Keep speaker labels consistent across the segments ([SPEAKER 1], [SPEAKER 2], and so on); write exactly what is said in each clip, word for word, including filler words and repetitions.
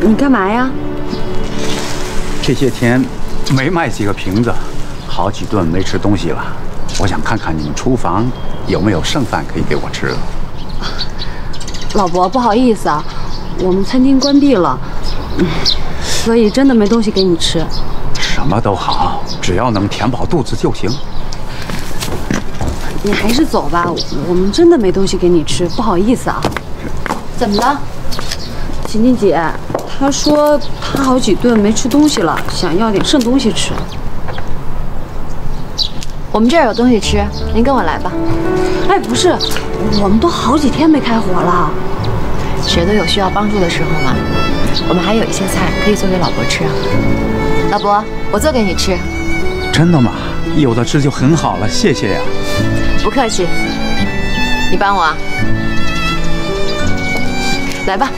[SPEAKER 1] 你干嘛呀？
[SPEAKER 2] 这些天没卖几个瓶子，好几顿没吃东西了。我想看看你们厨房有没有剩饭可以给我吃的。
[SPEAKER 1] 老伯，不好意思啊，我们餐厅关闭了，所以真的没东西给你吃。
[SPEAKER 2] 什么都好，只要能填饱肚子就行。
[SPEAKER 1] 你还是走吧，我们真的没东西给你吃，不好意思啊。
[SPEAKER 3] 怎么了？
[SPEAKER 1] 琴琴姐，她说她好几顿没吃东西了，想要点剩东西吃。
[SPEAKER 3] 我们这儿有东西吃，您跟我来吧。
[SPEAKER 1] 哎，不是，我们都好几天没开火了。
[SPEAKER 3] 谁都有需要帮助的时候嘛。我们还有一些菜可以做给老伯吃啊。老伯，我做给你吃。
[SPEAKER 2] 真的吗？有的吃就很好了，谢谢呀。
[SPEAKER 3] 不客气，你帮我啊。来吧。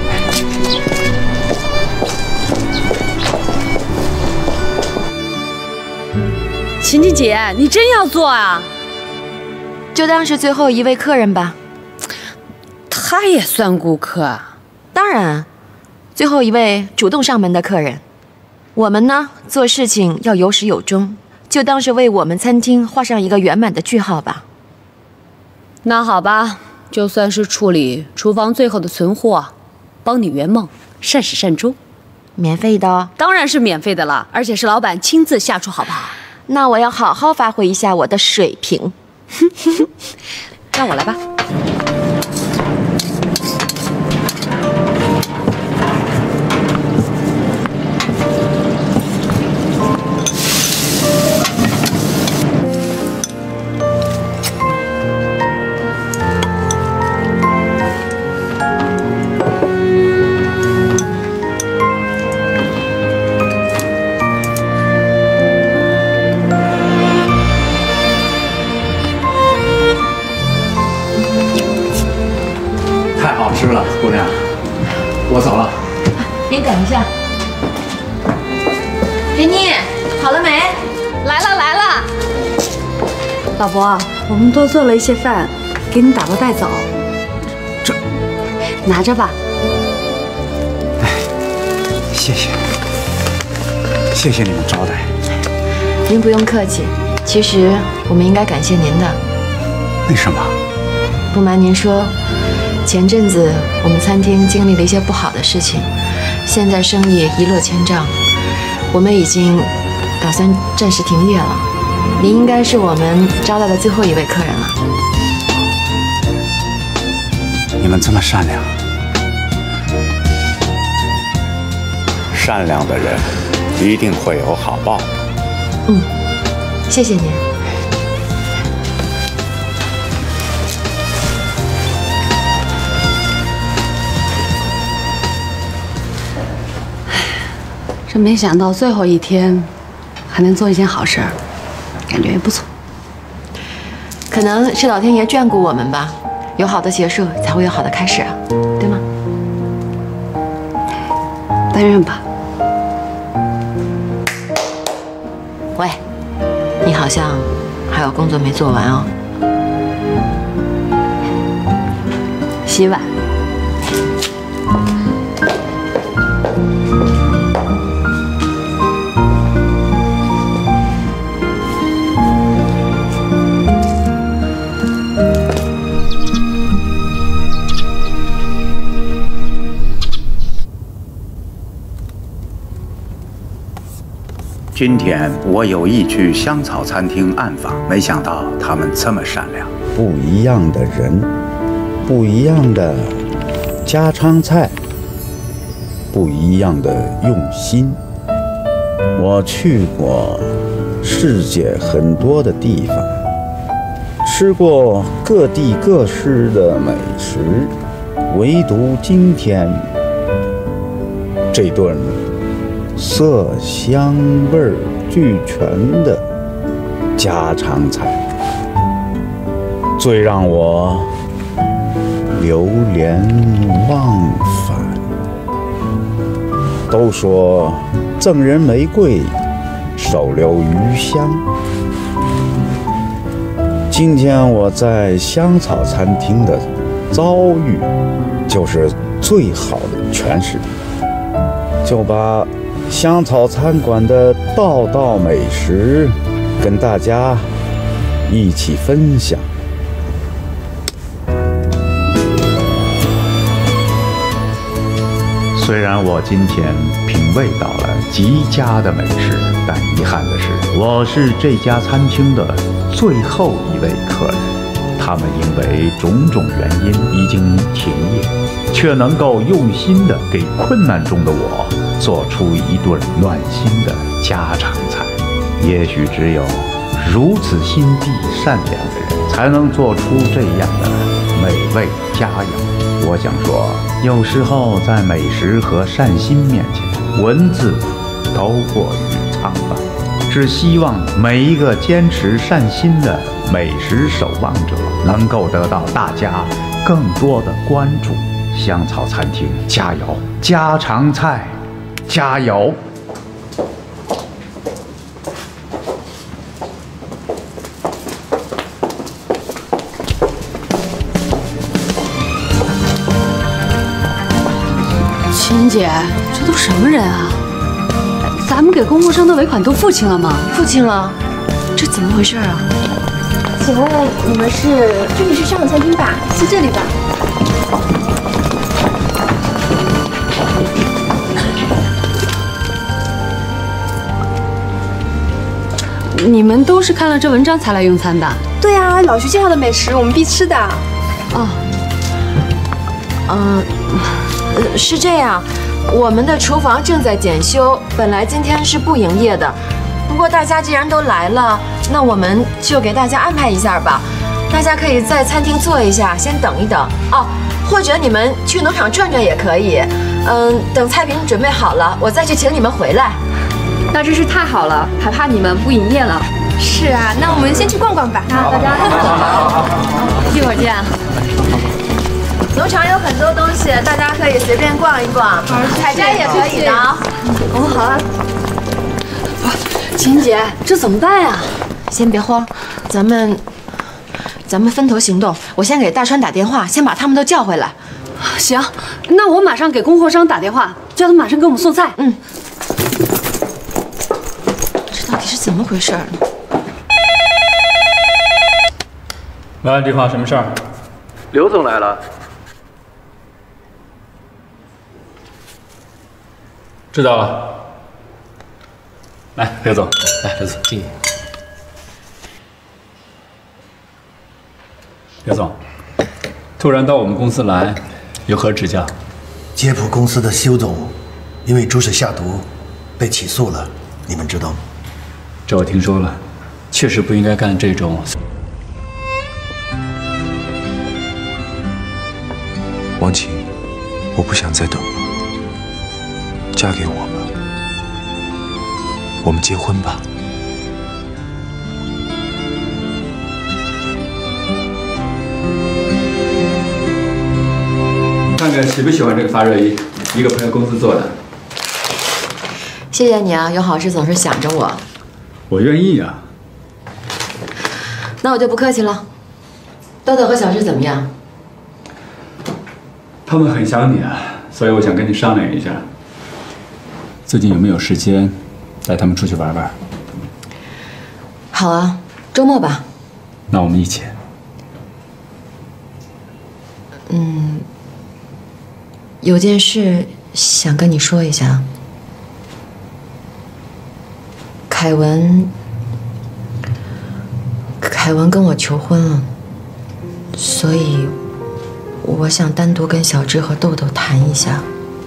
[SPEAKER 1] 琴琴姐，你真要做啊？
[SPEAKER 3] 就当是最后一位客人吧。
[SPEAKER 1] 他也算顾客啊？
[SPEAKER 3] 当然，最后一位主动上门的客人。我们呢，做事情要有始有终，就当是为我们餐厅画上一个圆满的句号吧。
[SPEAKER 1] 那好吧，就算是处理厨房最后的存货，帮你圆梦，善始善终。
[SPEAKER 3] 免费的哦？
[SPEAKER 1] 当然是免费的了，而且是老板亲自下厨，好不好？
[SPEAKER 3] 那我要好好发挥一下我的水平。
[SPEAKER 1] 让我来吧。
[SPEAKER 2] 吃了，姑娘，我走了。
[SPEAKER 3] 您等一下，林妮，好了没？
[SPEAKER 1] 来了来了。老伯，我们多做了一些饭，给你打包带走。
[SPEAKER 2] 这，
[SPEAKER 1] 拿着吧。
[SPEAKER 2] 哎，谢谢，谢谢你们招待。
[SPEAKER 3] 您不用客气，其实我们应该感谢您的。
[SPEAKER 2] 为什么？
[SPEAKER 3] 不瞒您说。前阵子我们餐厅经历了一些不好的事情，现在生意一落千丈，我们已经打算暂时停业了。您应该是我们招待的最后一位客人了。
[SPEAKER 2] 你们这么善良，
[SPEAKER 4] 善良的人一定会有好报。
[SPEAKER 3] 嗯，谢谢您。
[SPEAKER 1] 真没想到最后一天还能做一件好事儿，感觉也不错。
[SPEAKER 3] 可能是老天爷眷顾我们吧，有好的结束才会有好的开始啊，对吗？
[SPEAKER 1] 但愿吧。
[SPEAKER 3] 喂，你好像还有工作没做完哦。
[SPEAKER 1] 洗碗。
[SPEAKER 2] 今天我有意去香草餐厅暗访，没想到他们这么善良。
[SPEAKER 5] 不一样的人，不一样的家常菜，不一样的用心。我去过世界很多的地方，吃过各地各市的美食，唯独今天这顿色香味儿俱全的家常菜，最让我流连忘返。都说赠人玫瑰，手留余香。今天我在香草餐厅的遭遇，就是最好的诠释。 就把香草餐馆的道道美食跟大家一起分享。虽然我今天品味到了极佳的美食，但遗憾的是，我是这家餐厅的最后一位客人。他们因为种种原因已经停业，却能够用心地给困难中的我做出一顿暖心的家常菜。也许只有如此心地善良的人，才能做出这样的美味佳肴。我想说，有时候在美食和善心面前，文字都过于苍白。只希望每一个坚持善心的美食守望者能够得到大家更多的关注。香草餐厅加油，家常菜加油！
[SPEAKER 1] 秦姐，这都什么人啊？咱们给供货商的尾款都付清了吗？
[SPEAKER 3] 付清了，这怎么回事啊？
[SPEAKER 6] 请问你们是这里是上海餐厅吧？是这里吧？
[SPEAKER 1] 你们都是看了这文章才来用餐的？
[SPEAKER 6] 对啊，老徐介绍的美食我们必吃的。
[SPEAKER 1] 哦，
[SPEAKER 3] 嗯、呃，是这样。我们的厨房正在检修，本来今天是不营业的。不过大家既然都来了，那我们就给大家安排一下吧。大家可以在餐厅坐一下，先等一等哦，或者你们去农场转转也可以。嗯，等菜品准备好了，我再去请你们回来。
[SPEAKER 7] 那真是太好了，还怕你们不营业了。
[SPEAKER 6] 是啊，那我们先去逛逛吧。
[SPEAKER 7] 那大家一会儿见。
[SPEAKER 3] 农场有很多东西，大家可以随便逛一逛，采摘也可以的啊。
[SPEAKER 1] 哦，好啊。秦姐，这怎么办呀？
[SPEAKER 3] 先别慌，咱们咱们分头行动。我先给大川打电话，先把他们都叫回来。
[SPEAKER 1] 行，那我马上给供货商打电话，叫他马上给我们送菜。
[SPEAKER 3] 嗯。这到底是怎么回事呢？
[SPEAKER 8] 喂，李华，什么事儿？
[SPEAKER 9] 刘总来了。
[SPEAKER 8] 知道了。来，刘总，
[SPEAKER 9] 来，刘总，敬你。
[SPEAKER 8] 刘总，突然到我们公司来，有何指教？
[SPEAKER 10] 杰普公司的修总因为注射下毒被起诉了，你们知道吗？
[SPEAKER 8] 这我听说了，确实不应该干这种。
[SPEAKER 11] 王琴，我不想再等了，嫁给我吧，我们结婚吧。
[SPEAKER 8] 看看喜不喜欢这个发热衣，一个朋友公司做的。
[SPEAKER 3] 谢谢你啊，有好事总是想着我。
[SPEAKER 8] 我愿意啊。
[SPEAKER 3] 那我就不客气了。豆豆和小志怎么样？
[SPEAKER 8] 他们很想你啊，所以我想跟你商量一下，最近有没有时间带他们出去玩玩？
[SPEAKER 3] 好啊，周末吧。
[SPEAKER 8] 那我们一起。
[SPEAKER 3] 嗯，有件事想跟你说一下。凯文，凯文跟我求婚了，所以我想单独跟小芝和豆豆谈一下。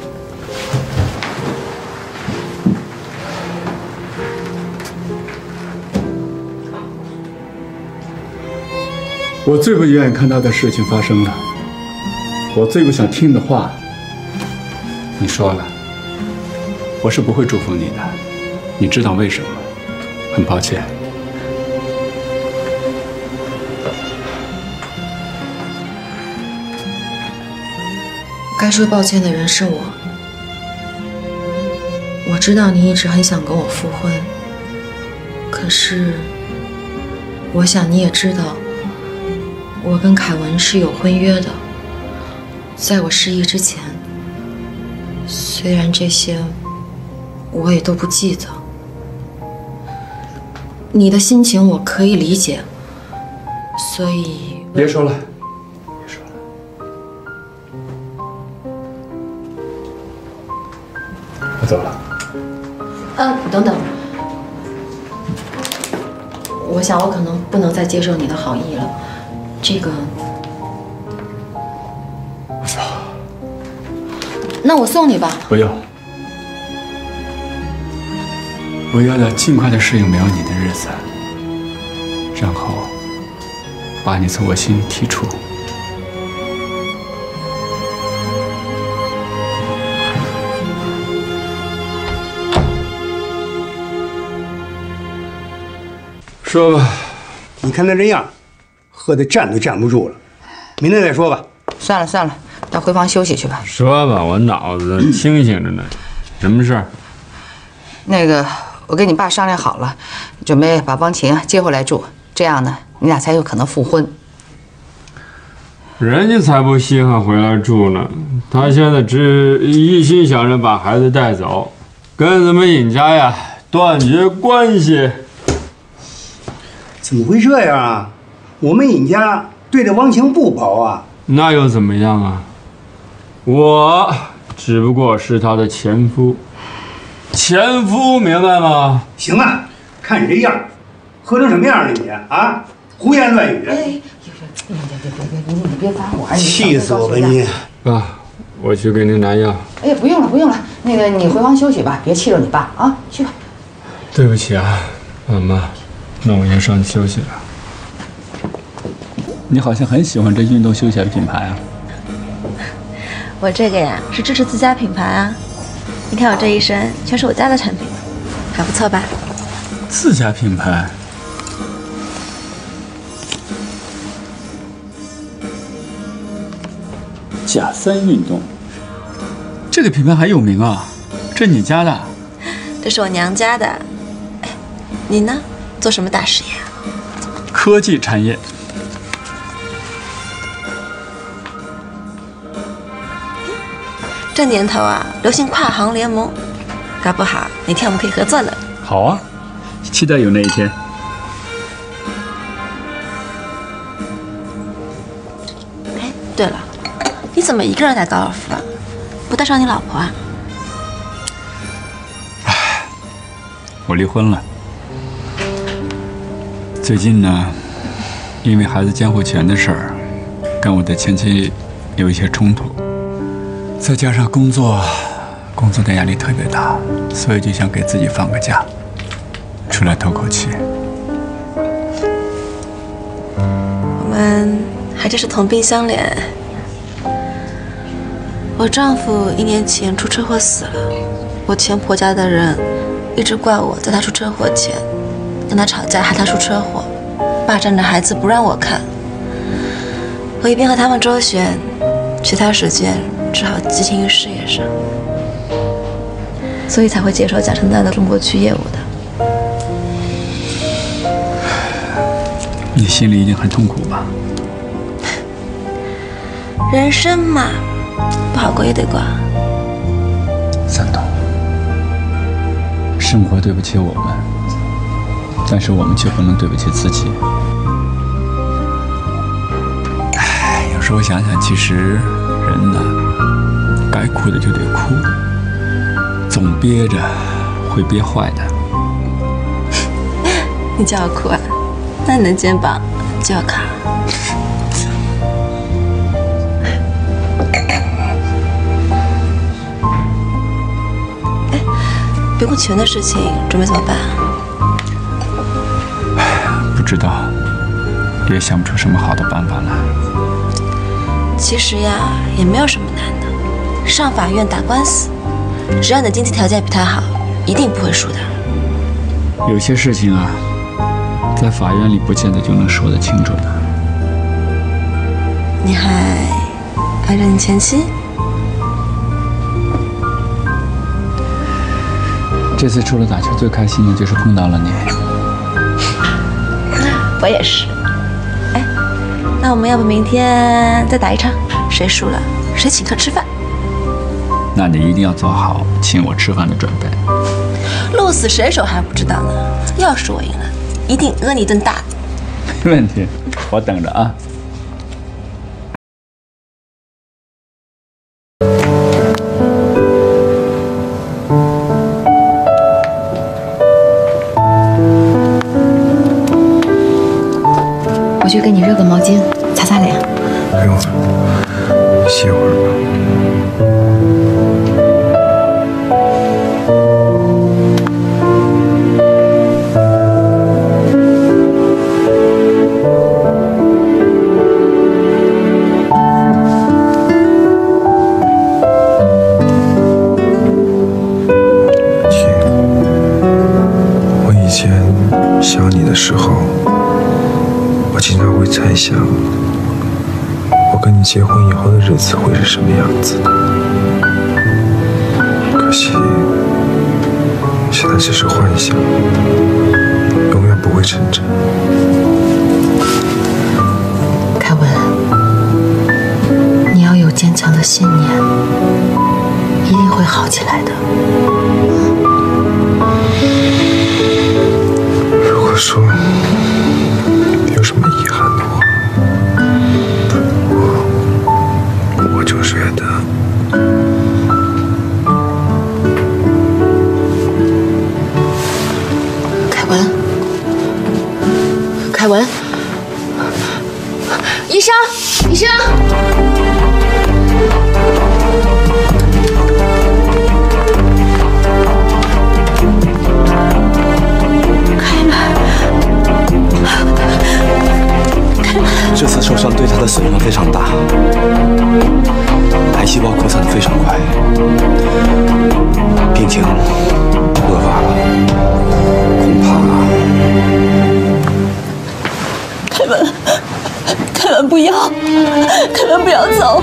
[SPEAKER 8] 我最不愿意看到的事情发生了，我最不想听的话，你说了，我是不会祝福你的，你知道为什么？很抱歉。
[SPEAKER 3] 该说抱歉的人是我。我知道你一直很想跟我复婚，可是我想你也知道，我跟凯文是有婚约的。在我失忆之前，虽然这些我也都不记得。你的心情我可以理解，所以
[SPEAKER 8] 别说了。 我走了。
[SPEAKER 3] 嗯，等等，我想我可能不能再接受你的好意了。这个，
[SPEAKER 8] 我走。
[SPEAKER 3] 那我送你吧。
[SPEAKER 8] 不用。我要的尽快的适应没有你的日子，然后把你从我心里剔除。
[SPEAKER 12] 说吧，你看他这样，喝的站都站不住了，明天再说吧。
[SPEAKER 13] 算了算了，到回房休息去吧。
[SPEAKER 14] 说吧，我脑子清醒着呢。什么事儿？
[SPEAKER 13] 那个，我跟你爸商量好了，准备把汪琴接回来住，这样呢，你俩才有可能复婚。
[SPEAKER 14] 人家才不稀罕回来住呢，他现在只一心想着把孩子带走，跟咱们尹家呀断绝关系。
[SPEAKER 12] 怎么会这样啊？我们尹家对这汪晴不薄啊。
[SPEAKER 14] 那又怎么样啊？我只不过是他的前夫，前夫明白吗？
[SPEAKER 12] 行了，看你这样，喝成什么样了你啊？胡言乱语。哎，别
[SPEAKER 13] 别别别，你你别发火！
[SPEAKER 12] 气死我吧你！
[SPEAKER 14] 爸，我去给您拿药。
[SPEAKER 13] 哎呀，不用了不用了，那个你回房休息吧，别气着你爸啊，去吧。
[SPEAKER 14] 对不起啊，妈妈。 那我先上去休息了。
[SPEAKER 8] 你好像很喜欢这运动休闲品牌啊。
[SPEAKER 6] 我这个呀是支持自家品牌啊。你看我这一身全是我家的产品，还不错吧？
[SPEAKER 8] 自家品牌。甲三运动，这个品牌还有名啊？这你家的？
[SPEAKER 6] 这是我娘家的。哎，你呢？ 做什么大事业啊？
[SPEAKER 8] 科技产业。
[SPEAKER 6] 这年头啊，流行跨行联盟，搞不好哪天我们可以合作呢。
[SPEAKER 8] 好啊，期待有那一天。
[SPEAKER 6] 哎，对了，你怎么一个人打高尔夫啊？不带上你老婆啊？
[SPEAKER 8] 唉，我离婚了。 最近呢，因为孩子监护权的事儿，跟我的前妻有一些冲突，再加上工作，工作的压力特别大，所以就想给自己放个假，出来透口气。
[SPEAKER 6] 我们还真是同病相怜。我丈夫一年前出车祸死了，我前婆家的人一直怪我在他出车祸前。 跟他吵架，害他出车祸，霸占着孩子不让我看。我一边和他们周旋，其他时间只好寄情于事业上，所以才会接手贾成丹的中国区业务的。
[SPEAKER 8] 你心里一定很痛苦吧？
[SPEAKER 6] 人生嘛，不好过也得过。
[SPEAKER 8] 三董，生活对不起我们。 但是我们却不能对不起自己。唉，有时候想想，其实人呢，该哭的就得哭，总憋着会憋坏的。
[SPEAKER 6] 你叫我哭啊？那你的肩膀就要卡。哎，别过起源的事情准备怎么办啊？
[SPEAKER 8] 不知道，也想不出什么好的办法来。
[SPEAKER 6] 其实呀，也没有什么难的。上法院打官司，只要你的经济条件比他好，一定不会输的。
[SPEAKER 8] 有些事情啊，在法院里不见得就能说得清楚的。
[SPEAKER 6] 你还爱着你前妻？
[SPEAKER 8] 这次除了打球，最开心的就是碰到了你。
[SPEAKER 6] 我也是。哎，那我们要不明天再打一场，谁输了谁请客吃饭？
[SPEAKER 8] 那你一定要做好请我吃饭的准备。
[SPEAKER 6] 鹿死谁手还不知道呢。要是我赢了，一定讹你一顿大的。
[SPEAKER 2] 没问题，我等着啊。
[SPEAKER 3] 我去给你热个毛巾，擦擦脸。
[SPEAKER 11] 不用了，歇会儿吧。亲，我以前想你的时候，我经常会猜想，我跟你结婚以后的日子会是什么样子的。可惜，现在只是幻想，永远不会成真。
[SPEAKER 3] 凯文，你要有坚强的信念，一定会好起来的。
[SPEAKER 11] 如果说有什么遗憾的话，我我就觉得，
[SPEAKER 3] 凯文，凯文，医生，医生。
[SPEAKER 15] 这次受伤对他的损伤非常大，癌细胞扩散的非常快，病情恶化了，恐怕……
[SPEAKER 6] 凯文，凯文不要，凯文不要走，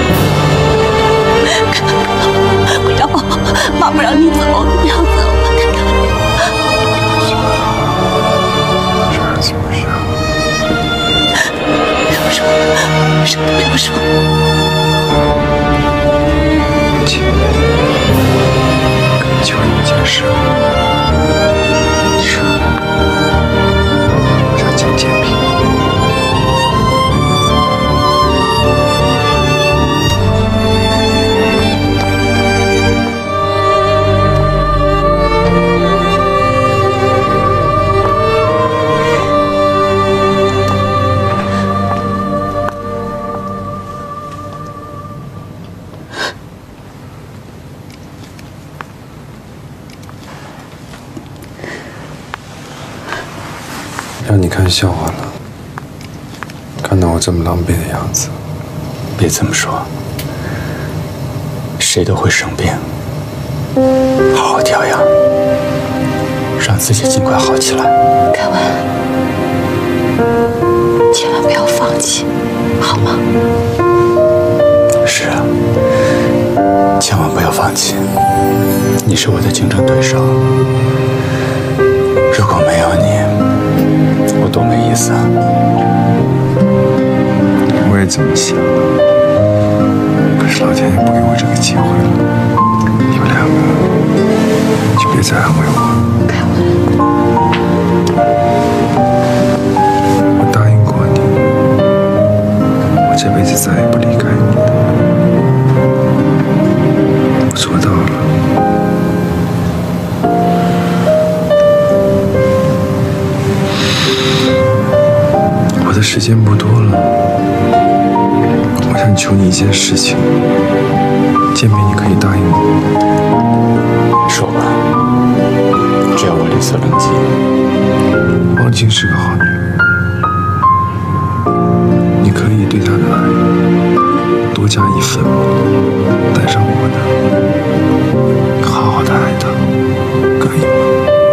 [SPEAKER 6] 不要，妈不让你走，不要走，凯文。
[SPEAKER 11] 这儿子不行。
[SPEAKER 6] 什么都没有说。
[SPEAKER 11] 亲，跟你求你一件事。说。我想见建平。让你看笑话了，看到我这么狼狈的样子。
[SPEAKER 2] 别这么说，谁都会生病，好好调养，让自己尽快好起来。
[SPEAKER 3] 凯文，千万不要放弃，好吗？
[SPEAKER 2] 是啊，千万不要放弃，你是我的竞争对手，如果没有你，我多没意思啊！
[SPEAKER 11] 我也这么想，可是老天爷不给我这个机会了。你们两个就别再安慰我了。
[SPEAKER 3] 凯文，
[SPEAKER 11] 我答应过你，我这辈子再也不离开你的。我做到了。我的时间不多了，我想求你一件事情，见面你可以答应我。
[SPEAKER 2] 说吧，只要我脸色冷静。
[SPEAKER 11] 王静是个好女人，你可以对她的爱多加一分，带上我的，好好的爱她，可以吗？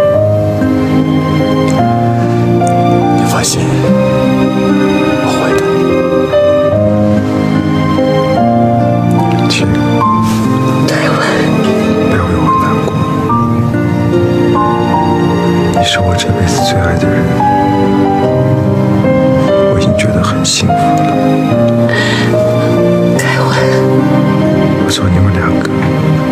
[SPEAKER 2] 你放心。
[SPEAKER 11] 你是我这辈子最爱的人，我已经觉得很幸福了。
[SPEAKER 3] 凯文，
[SPEAKER 11] 我做你们两个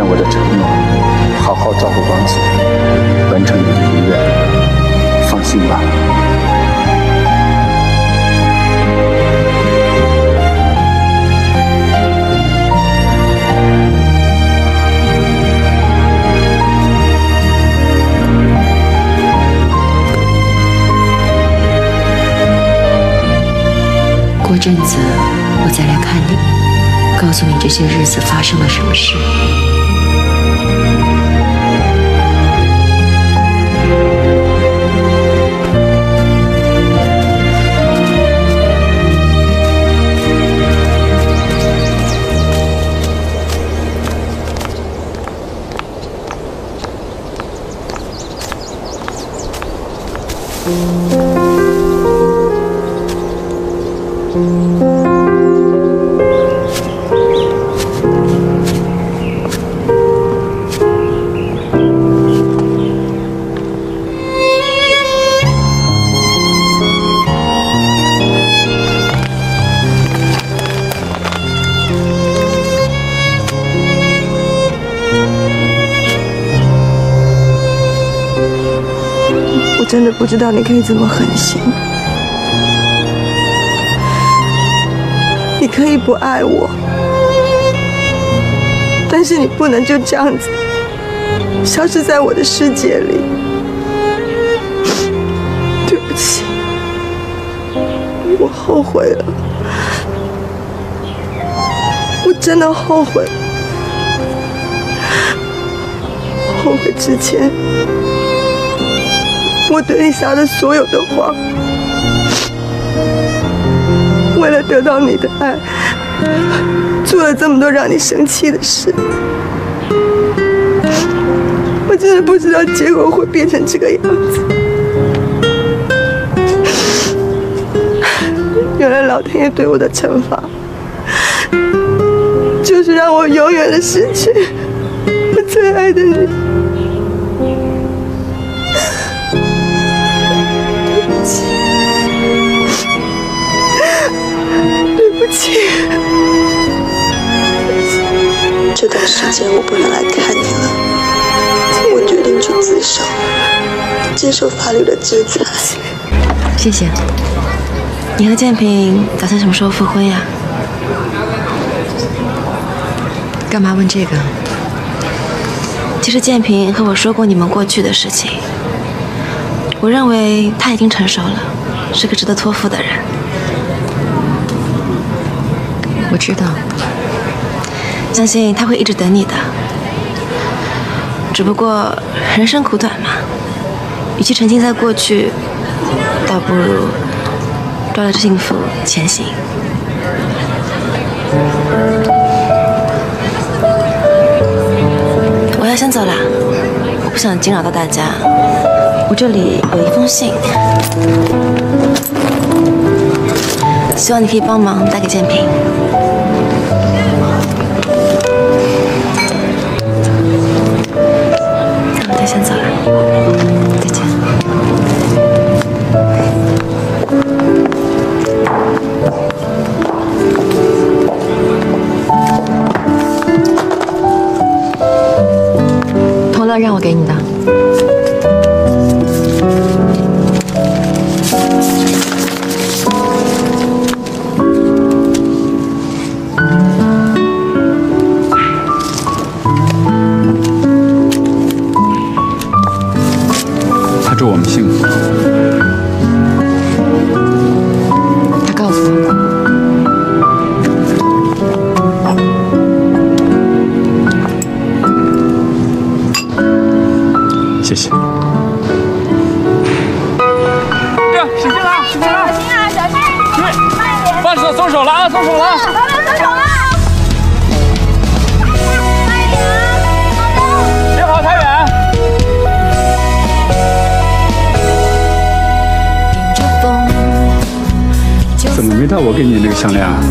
[SPEAKER 8] 现我的承诺，好好照顾光姐，完成你的遗愿。放心吧。
[SPEAKER 3] 过阵子我再来看你，告诉你这些日子发生了什么事。
[SPEAKER 16] 我真的不知道你可以这么狠心，你可以不爱我，但是你不能就这样子消失在我的世界里。对不起，我后悔了，我真的后悔，后悔之前我对你撒的所有的谎，为了得到你的爱，做了这么多让你生气的事，我真的不知道结果会变成这个样子。原来老天爷对我的惩罚，就是让我永远的失去我最爱的你。对不起，
[SPEAKER 6] 这段时间我不能来看你了，我决定去自首，接受法律的制裁。
[SPEAKER 3] 谢谢。
[SPEAKER 6] 你和建平打算什么时候复婚呀？
[SPEAKER 3] 干嘛问这个？
[SPEAKER 6] 其实建平和我说过你们过去的事情，我认为他已经成熟了，是个值得托付的人。
[SPEAKER 3] 我知道，
[SPEAKER 6] 相信他会一直等你的。只不过人生苦短嘛，与其沉浸在过去，倒不如抓着幸福前行。我要先走了，我不想惊扰到大家。我这里有一封信，希望你可以帮忙带给建平。那我就先走了，再见。
[SPEAKER 3] 同乐让我给你的。
[SPEAKER 8] 他祝我们幸福。
[SPEAKER 3] 他告诉我，
[SPEAKER 8] 谢谢。
[SPEAKER 17] 呀，使劲了，使劲了！小心啊，小心！慢一点。放手，松手了啊，松手了！好了，松手了。慢一点啊！好的。别跑太远。
[SPEAKER 8] 怎么没到我给你那个项链啊？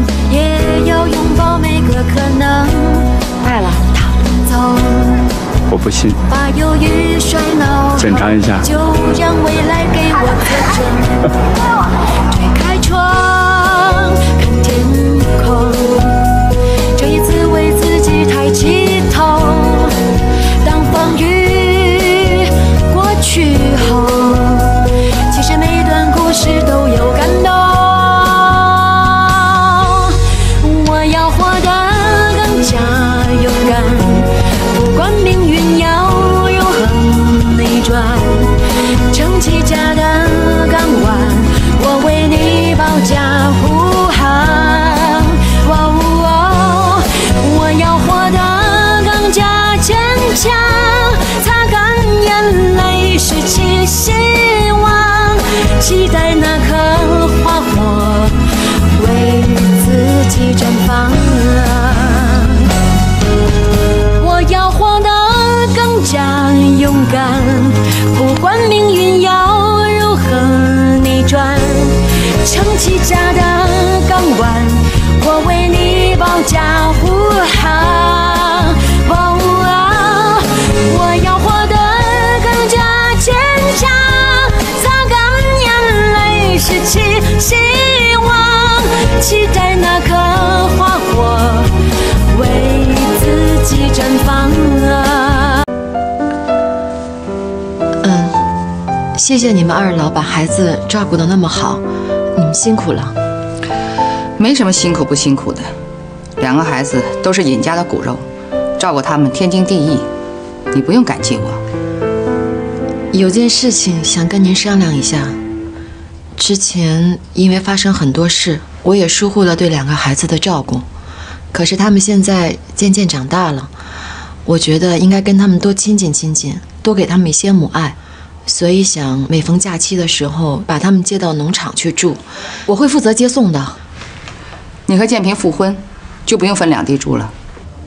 [SPEAKER 3] 爱了。
[SPEAKER 8] 我不信。检查一下。
[SPEAKER 17] 就让未来给我作证。推开窗，看天空。这一次为自己抬起头。
[SPEAKER 18] 起家的港湾，我为你保驾护航。哦，我要活得更加坚强，擦干眼泪，拾起希望，期待那颗花火为自己绽放啊。
[SPEAKER 3] 嗯，谢谢你们二老把孩子照顾得那么好，你们辛苦了。
[SPEAKER 13] 没什么辛苦不辛苦的，两个孩子都是尹家的骨肉，照顾他们天经地义，你不用感激我。
[SPEAKER 3] 有件事情想跟您商量一下。之前因为发生很多事，我也疏忽了对两个孩子的照顾，可是他们现在渐渐长大了，我觉得应该跟他们多亲近亲近，多给他们一些母爱，所以想每逢假期的时候把他们接到农场去住，我会负责接送的。
[SPEAKER 13] 你和建平复婚，就不用分两地住了。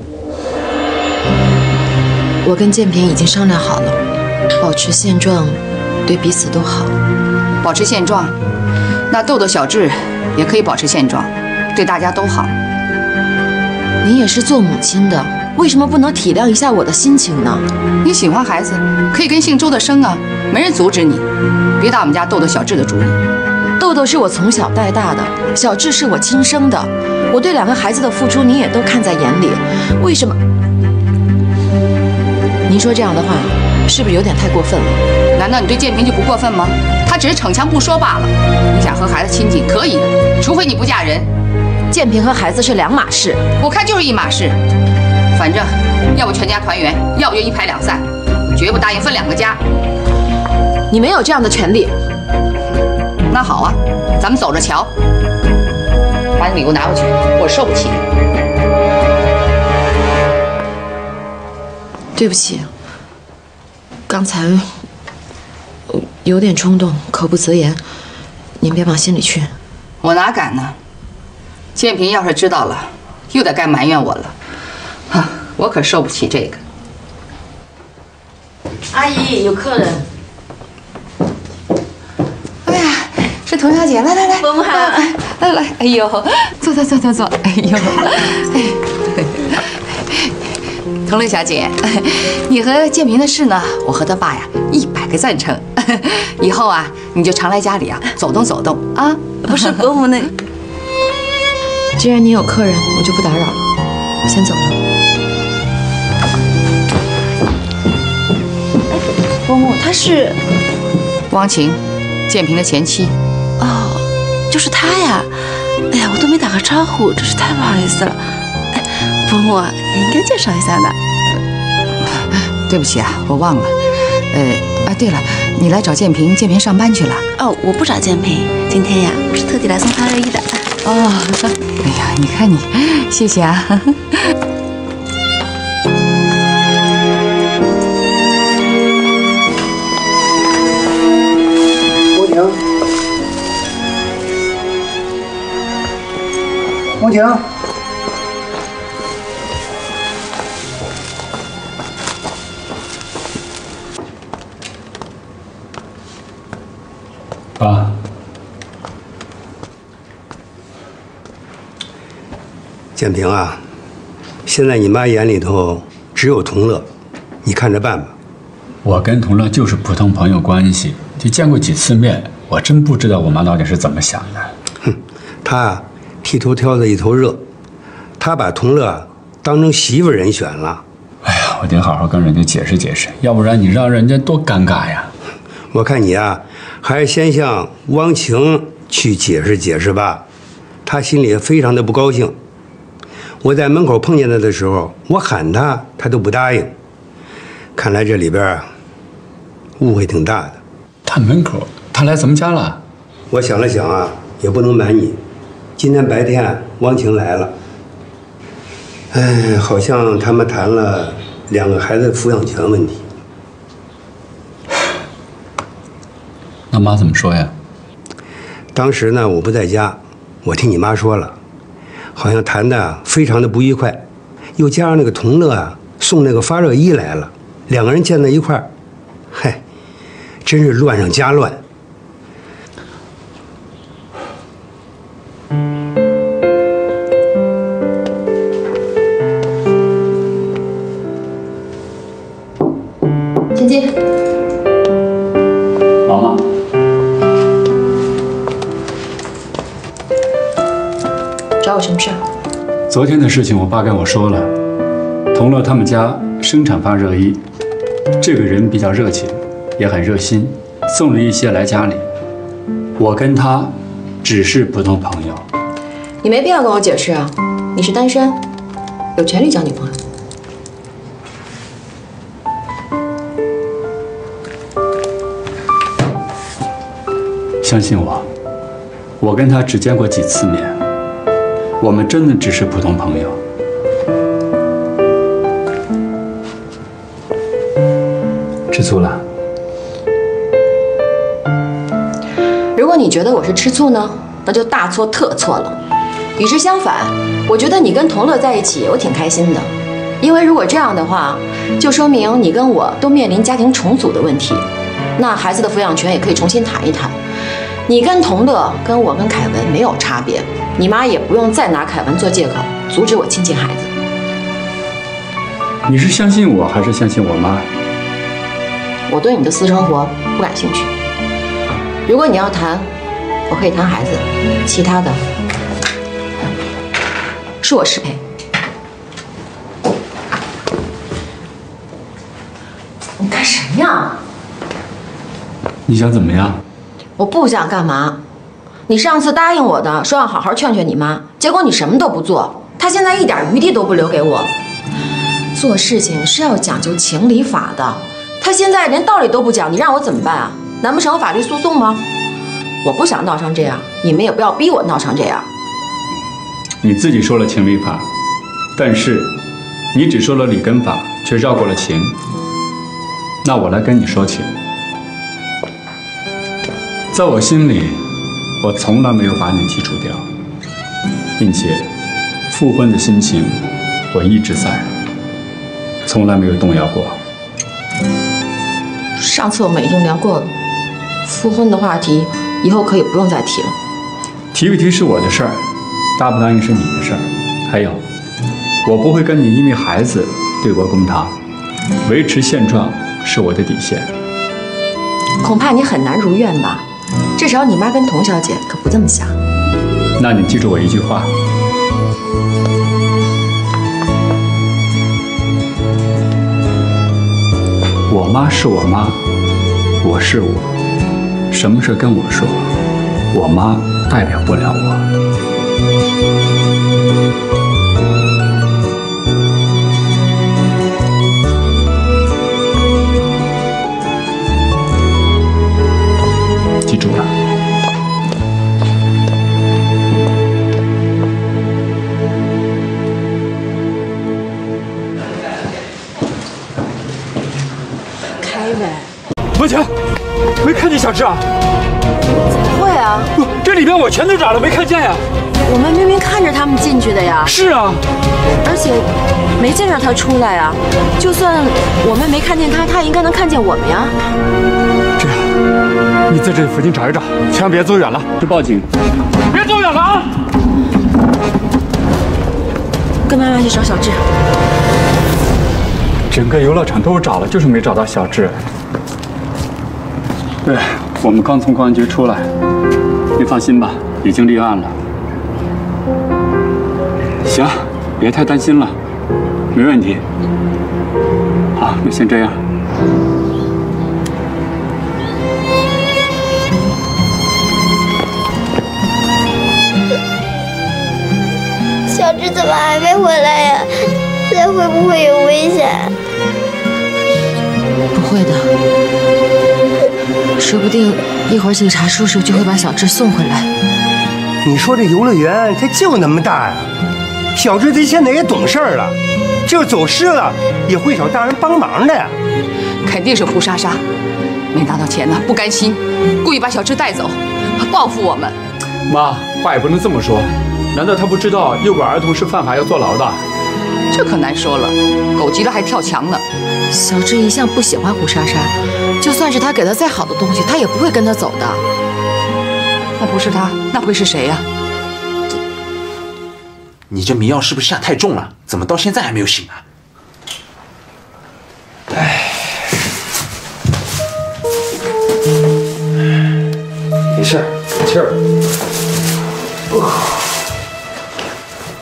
[SPEAKER 3] 我跟建平已经商量好了，保持现状，对彼此都好。
[SPEAKER 13] 保持现状，那豆豆、小智也可以保持现状，对大家都好。
[SPEAKER 3] 您也是做母亲的，为什么不能体谅一下我的心情呢？
[SPEAKER 13] 你喜欢孩子，可以跟姓周的生啊，没人阻止你。别打我们家豆豆、小智的主意。
[SPEAKER 3] 豆豆是我从小带大的，小智是我亲生的，我对两个孩子的付出你也都看在眼里，为什么？您说这样的话，是不是有点太过分了？
[SPEAKER 13] 难道你对建平就不过分吗？他只是逞强不说罢了。你想和孩子亲近可以的，除非你不嫁人。
[SPEAKER 3] 建平和孩子是两码事，
[SPEAKER 13] 我看就是一码事。反正要不全家团圆，要不就一拍两散，绝不答应分两个家。
[SPEAKER 3] 你没有这样的权利。
[SPEAKER 13] 那好啊，咱们走着瞧。把你礼物拿回去，我受不起。
[SPEAKER 3] 对不起，刚才有点冲动，口不择言，您别往心里去。
[SPEAKER 13] 我哪敢呢？建平要是知道了，又得该埋怨我了。哈，我可受不起这个。
[SPEAKER 3] 阿姨，有客人。
[SPEAKER 13] 哎呀，是童小姐，来来来，
[SPEAKER 3] 伯母好，
[SPEAKER 13] 来来，哎呦，坐坐坐坐坐，哎呦，哎。童乐小姐，你和建平的事呢，我和他爸呀一百个赞成。以后啊，你就常来家里啊走动走动啊。
[SPEAKER 6] 不是伯母那。
[SPEAKER 3] 既然你有客人，我就不打扰了，我先走了。
[SPEAKER 6] 哎，伯母，她是
[SPEAKER 13] 汪晴，建平的前妻。
[SPEAKER 6] 哦，就是她呀。哎呀，我都没打个招呼，真是太不好意思了。伯母，也应该介绍一下的。
[SPEAKER 13] 对不起啊，我忘了。呃啊，对了，你来找建平，建平上班去了。
[SPEAKER 6] 哦，我不找建平，今天呀，我是特地来送他热衣的。
[SPEAKER 13] 哦，哎呀，你看你，谢谢啊。
[SPEAKER 12] 郭婷，郭婷。
[SPEAKER 8] 爸，
[SPEAKER 12] 建平啊，现在你妈眼里头只有同乐，你看着办吧。
[SPEAKER 8] 我跟同乐就是普通朋友关系，就见过几次面，我真不知道我妈到底是怎么想的。
[SPEAKER 12] 哼，她啊，剃头挑子一头热，她把同乐当成媳妇人选了。
[SPEAKER 8] 哎呀，我得好好跟人家解释解释，要不然你让人家多尴尬呀。
[SPEAKER 12] 我看你啊，还是先向汪晴去解释解释吧，她心里非常的不高兴。我在门口碰见她的时候，我喊她，她都不答应。看来这里边啊，误会挺大的。
[SPEAKER 8] 她门口，她来咱们家了？
[SPEAKER 12] 我想了想啊，也不能瞒你，今天白天汪晴来了。哎，好像他们谈了两个孩子抚养权问题。
[SPEAKER 8] 那妈怎么说呀？
[SPEAKER 12] 当时呢，我不在家，我听你妈说了，好像谈的非常的不愉快，又加上那个同乐啊送那个发热衣来了，两个人见在一块儿，嗨，真是乱上加乱。
[SPEAKER 3] 么事儿？
[SPEAKER 8] 昨天的事情，我爸跟我说了，同乐他们家生产发热衣，这个人比较热情，也很热心，送了一些来家里。我跟他只是普通朋友。
[SPEAKER 3] 你没必要跟我解释啊，你是单身，有权利交女朋友。
[SPEAKER 8] 相信我，我跟他只见过几次面，我们真的只是普通朋友。吃醋了？
[SPEAKER 3] 如果你觉得我是吃醋呢，那就大错特错了。与之相反，我觉得你跟同乐在一起，我挺开心的，因为如果这样的话，就说明你跟我都面临家庭重组的问题，那孩子的抚养权也可以重新谈一谈。你跟同乐跟我跟凯文没有差别，你妈也不用再拿凯文做借口阻止我亲近孩子。
[SPEAKER 8] 你是相信我还是相信我妈？
[SPEAKER 3] 我对你的私生活不感兴趣。如果你要谈，我可以谈孩子，其他的是我适配。你干什么呀？
[SPEAKER 8] 你想怎么样？
[SPEAKER 3] 我不想干嘛。你上次答应我的，说要好好劝劝你妈，结果你什么都不做，她现在一点余地都不留给我。做事情是要讲究情理法的，她现在连道理都不讲，你让我怎么办啊？难不成法律诉讼吗？我不想闹成这样，你们也不要逼我闹成这样。
[SPEAKER 8] 你自己说了情理法，但是你只说了理跟法，却绕过了情。那我来跟你说情。在我心里，我从来没有把你剔除掉，并且复婚的心情我一直在，从来没有动摇过。
[SPEAKER 3] 上次我们已经聊过了，复婚的话题以后可以不用再提了。
[SPEAKER 8] 提不提是我的事儿，答不答应是你的事儿。还有，我不会跟你因为孩子对簿公堂，维持现状是我的底线。
[SPEAKER 3] 恐怕你很难如愿吧？至少你妈跟童小姐可不这么想。
[SPEAKER 8] 那你记住我一句话：我妈是我妈，我是我，什么事跟我说，我妈代表不了我。记住了。
[SPEAKER 16] 开呗。
[SPEAKER 9] 王晴，没看见小智啊？
[SPEAKER 16] 怎么会啊？
[SPEAKER 9] 不，这里边我全都找了，没看见呀。
[SPEAKER 16] 我们明明看着他们进去的呀。
[SPEAKER 9] 是啊。
[SPEAKER 16] 而且没见着他出来啊。就算我们没看见他，他应该能看见我们呀。
[SPEAKER 9] 这样，你在这附近找一找，千万别走远了。
[SPEAKER 8] 去报警。
[SPEAKER 9] 别走远了啊！
[SPEAKER 16] 跟妈妈去找小智。
[SPEAKER 8] 整个游乐场都找了，就是没找到小智。对，我们刚从公安局出来，你放心吧，已经立案了。行，别太担心了，没问题。好，那先这样。
[SPEAKER 19] 小智怎么还没回来呀？现在会不会有危险？
[SPEAKER 3] 不会的，说不定一会儿警察叔叔就会把小智送回来。
[SPEAKER 12] 你说这游乐园它就那么大呀？小智他现在也懂事儿了，就是走失了也会找大人帮忙的呀。
[SPEAKER 13] 肯定是胡莎莎没拿到钱呢，不甘心，故意把小智带走，报复我们。
[SPEAKER 8] 妈，话也不能这么说。难道他不知道诱拐儿童是犯法要坐牢的？
[SPEAKER 13] 这可难说了，狗急了还跳墙呢。
[SPEAKER 3] 小智一向不喜欢胡莎莎，就算是他给他再好的东西，他也不会跟他走的。
[SPEAKER 13] 那不是他，那会是谁呀？
[SPEAKER 15] 你这迷药是不是下太重了？怎么到现在还没有醒啊？
[SPEAKER 12] 哎，没事，喘气儿。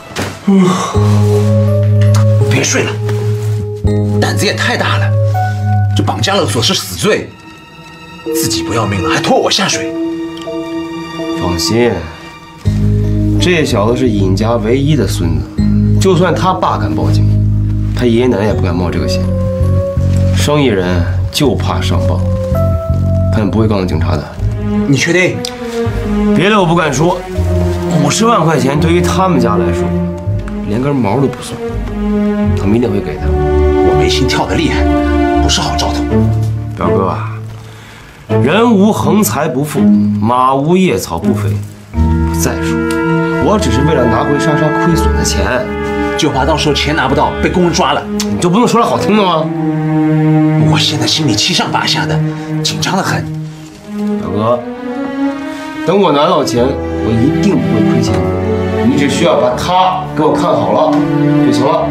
[SPEAKER 15] 别睡了，胆子也太大了，这绑架勒索是死罪，自己不要命了还拖我下水。
[SPEAKER 20] 放心，这小子是尹家唯一的孙子，就算他爸敢报警，他爷爷奶奶也不敢冒这个险。生意人就怕上报，他们不会告诉警察的。
[SPEAKER 15] 你确定？
[SPEAKER 20] 别的我不敢说，五十万块钱对于他们家来说，连根毛都不算，他们一定会给的。
[SPEAKER 15] 我眉心跳得厉害，不是好兆头。
[SPEAKER 20] 表哥啊，人无横财不富，马无夜草不肥。再说，我只是为了拿回莎莎亏损的钱，
[SPEAKER 15] 就怕到时候钱拿不到，被公安抓了。
[SPEAKER 20] 你就不能说点好听的吗？
[SPEAKER 15] 我现在心里七上八下的，紧张得很。
[SPEAKER 20] 表哥，等我拿到钱，我一定不会亏欠你。你只需要把他给我看好了就行了。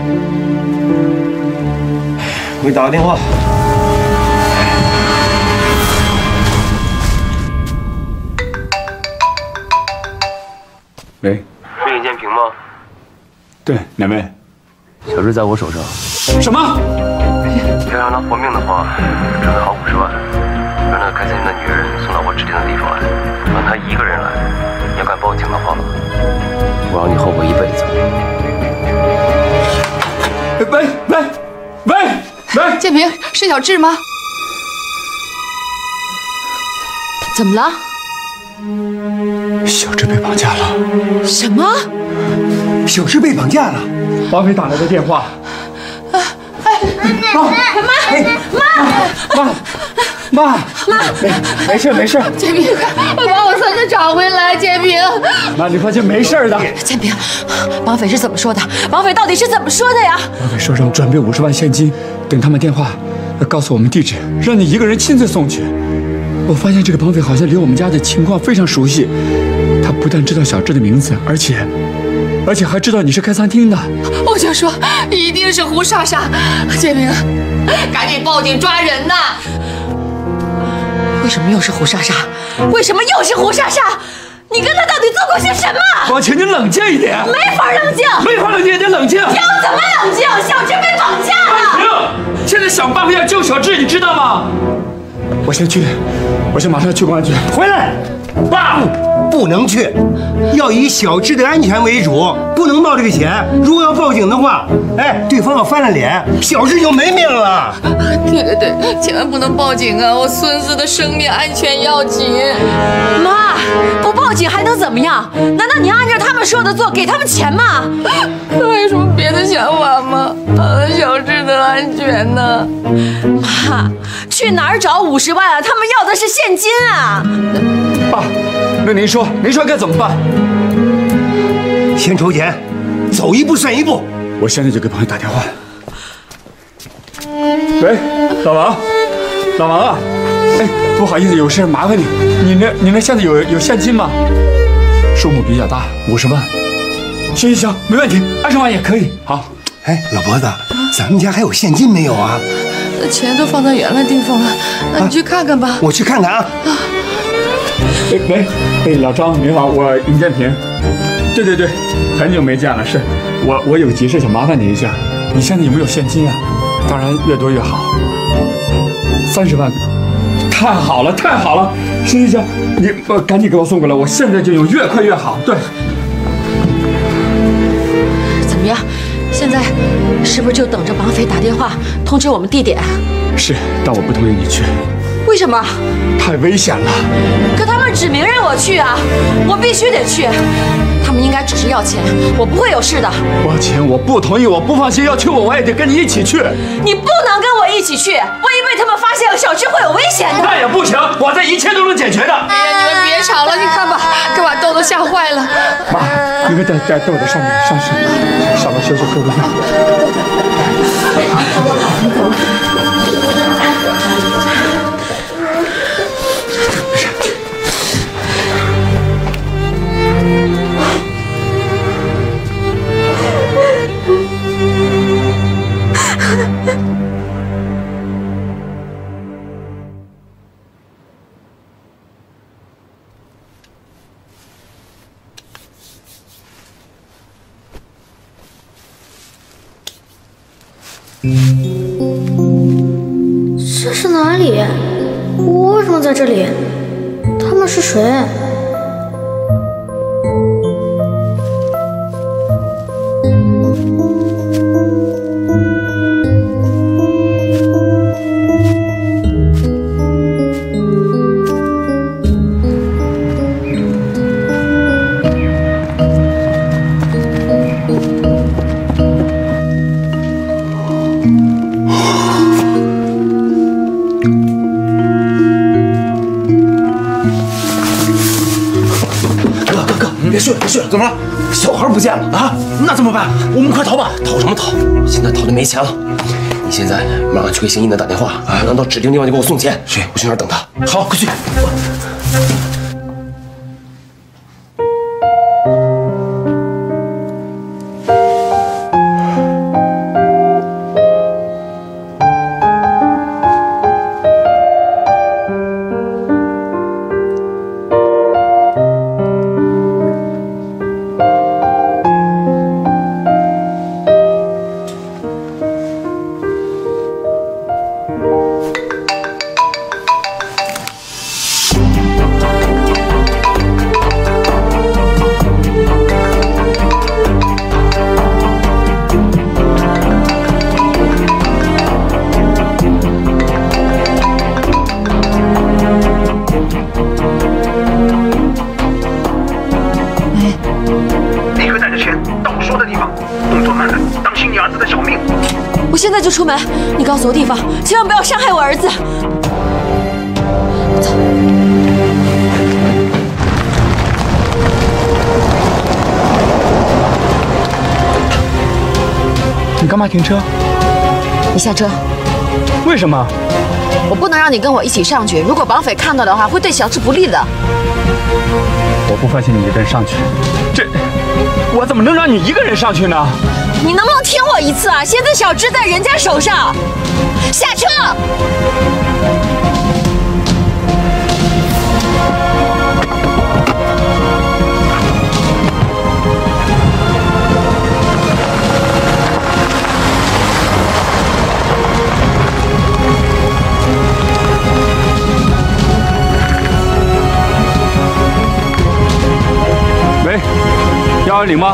[SPEAKER 20] 我给你打个电话。
[SPEAKER 8] 喂，
[SPEAKER 20] 是尹建平吗？
[SPEAKER 8] 对，哪位？
[SPEAKER 20] 小志在我手上。
[SPEAKER 8] 什么？
[SPEAKER 20] 要让他活命的话，准备好五十万，让那个开餐厅的女人送到我指定的地方来，让他一个人来。你要敢报警的话，我让你后悔一辈子。
[SPEAKER 8] 喂喂喂喂，
[SPEAKER 13] 建平，是小志吗？
[SPEAKER 3] 怎么了？
[SPEAKER 8] 小志被绑架了。
[SPEAKER 3] 什么？
[SPEAKER 12] 小志被绑架了？
[SPEAKER 8] 王菲打来的电话。
[SPEAKER 18] 妈，妈，
[SPEAKER 8] 妈，妈，没没事没事。
[SPEAKER 13] 建平，快把我孙子找回来！建平，
[SPEAKER 8] 妈，你放心，没事的。
[SPEAKER 3] 建平，绑匪是怎么说的？绑匪到底是怎么说的呀？
[SPEAKER 8] 绑匪说让准备五十万现金，等他们电话，告诉我们地址，让你一个人亲自送去。我发现这个绑匪好像离我们家的情况非常熟悉，他不但知道小志的名字，而且，而且还知道你是开餐厅的。
[SPEAKER 13] 我就说，一定是胡莎莎。建平，赶紧报警抓人呐！
[SPEAKER 3] 为什么又是胡莎莎？为什么又是胡莎莎？你跟他到底做过些什么？
[SPEAKER 8] 王晴，你冷静一点。
[SPEAKER 3] 没法冷静，
[SPEAKER 8] 没法冷静，你冷静。
[SPEAKER 3] 要怎么冷静？小志被绑架了。
[SPEAKER 8] 停！现在想办法要救小志，你知道吗？我先去，我先马上去公安局。
[SPEAKER 12] 回来，爸，不能去，要以小志的安全为主，不能冒这个险。如果要报警的话，哎，对方要翻了脸，小志就没命了。
[SPEAKER 13] 对对对，千万不能报警啊！我孙子的生命安全要紧。
[SPEAKER 3] 妈，不报警还能怎么样？难道你按照他们说的做，给他们钱吗？
[SPEAKER 13] 还有什么别的想法吗？啊，小志的安全呢？
[SPEAKER 3] 妈，去哪儿找五十万啊？他们要的是现金啊！
[SPEAKER 8] 爸，那您说，您说该怎么办？
[SPEAKER 12] 先筹钱，走一步算一步。
[SPEAKER 8] 我现在就给朋友打电话。喂，老王，老王啊，哎，不好意思，有事麻烦你，你那你那现在有有现金吗？数目比较大，五十万。行行行，没问题，二十万也可以。好，
[SPEAKER 12] 哎，老脖子，咱们家还有现金没有啊？
[SPEAKER 13] 钱都放在原来地方了，那你去看看吧。
[SPEAKER 12] 我去看看啊。
[SPEAKER 8] 哎喂，哎，老张你好，我尹建平。对对对，很久没见了，是我我有急事想麻烦你一下。你现在有没有现金啊？当然越多越好。三十万，太好了太好了！行行行，你呃赶紧给我送过来，我现在就用，越快越好。对。
[SPEAKER 3] 怎么样？现在是不是就等着绑匪打电话通知我们地点？
[SPEAKER 8] 是，但我不同意你去。
[SPEAKER 3] 为什么？
[SPEAKER 8] 太危险了。
[SPEAKER 3] 可他们指明让我去啊，我必须得去。他们应该只是要钱，我不会有事的。
[SPEAKER 8] 我钱我不同意，我不放心，要去我我也得跟你一起去。
[SPEAKER 3] 你不能跟我一起去，万一被他们发现了，小志会有危险的。
[SPEAKER 8] 那也不行，我这一切都能解决的。
[SPEAKER 13] 哎呀，你们别吵了，你看吧，给把豆豆吓坏了。
[SPEAKER 8] 妈，你们带带豆豆上面上去，上面休息喝个饭。
[SPEAKER 19] 这是哪里？我为什么在这里？他们是谁？
[SPEAKER 15] 别睡了，别睡了，怎么了？小孩不见了啊！那怎么办？我们快逃吧！
[SPEAKER 20] 逃什么逃？现在逃的没钱了。你现在马上去给邢一能打电话，让他到指定地方就给我送钱。
[SPEAKER 15] 是，
[SPEAKER 20] 我去那儿等他。
[SPEAKER 15] 好，快去。
[SPEAKER 16] 现在就出门，你告诉我地方，千万不要伤害我儿子。走。
[SPEAKER 9] 你干嘛停车？
[SPEAKER 16] 你下车。
[SPEAKER 9] 为什么？
[SPEAKER 16] 我不能让你跟我一起上去，如果绑匪看到的话，会对小智不利的。
[SPEAKER 9] 我不放心你一个人上去，这我怎么能让你一个人上去呢？
[SPEAKER 16] 你能不能听我一次啊？现在小智在人家手上，下车！
[SPEAKER 9] 喂，幺二零吗？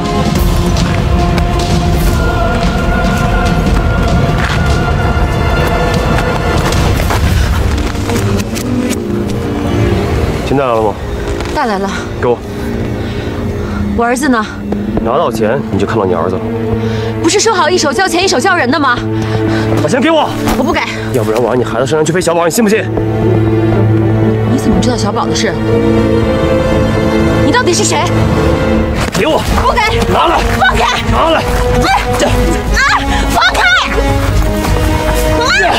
[SPEAKER 20] 钱带来了吗？
[SPEAKER 16] 带来了。
[SPEAKER 20] 给我。
[SPEAKER 16] 我儿子呢？
[SPEAKER 20] 拿到钱你就看到你儿子了。
[SPEAKER 16] 不是说好一手交钱一手交人的吗？
[SPEAKER 20] 把钱给我！
[SPEAKER 16] 我不给。
[SPEAKER 20] 要不然我让你孩子身上去飞小宝，你信不信？
[SPEAKER 16] 你怎么知道小宝的事？你到底是谁？
[SPEAKER 20] 给我！
[SPEAKER 16] 不给！
[SPEAKER 20] 拿来！
[SPEAKER 16] 放开！
[SPEAKER 20] 拿来！
[SPEAKER 16] 这啊！放开！啊！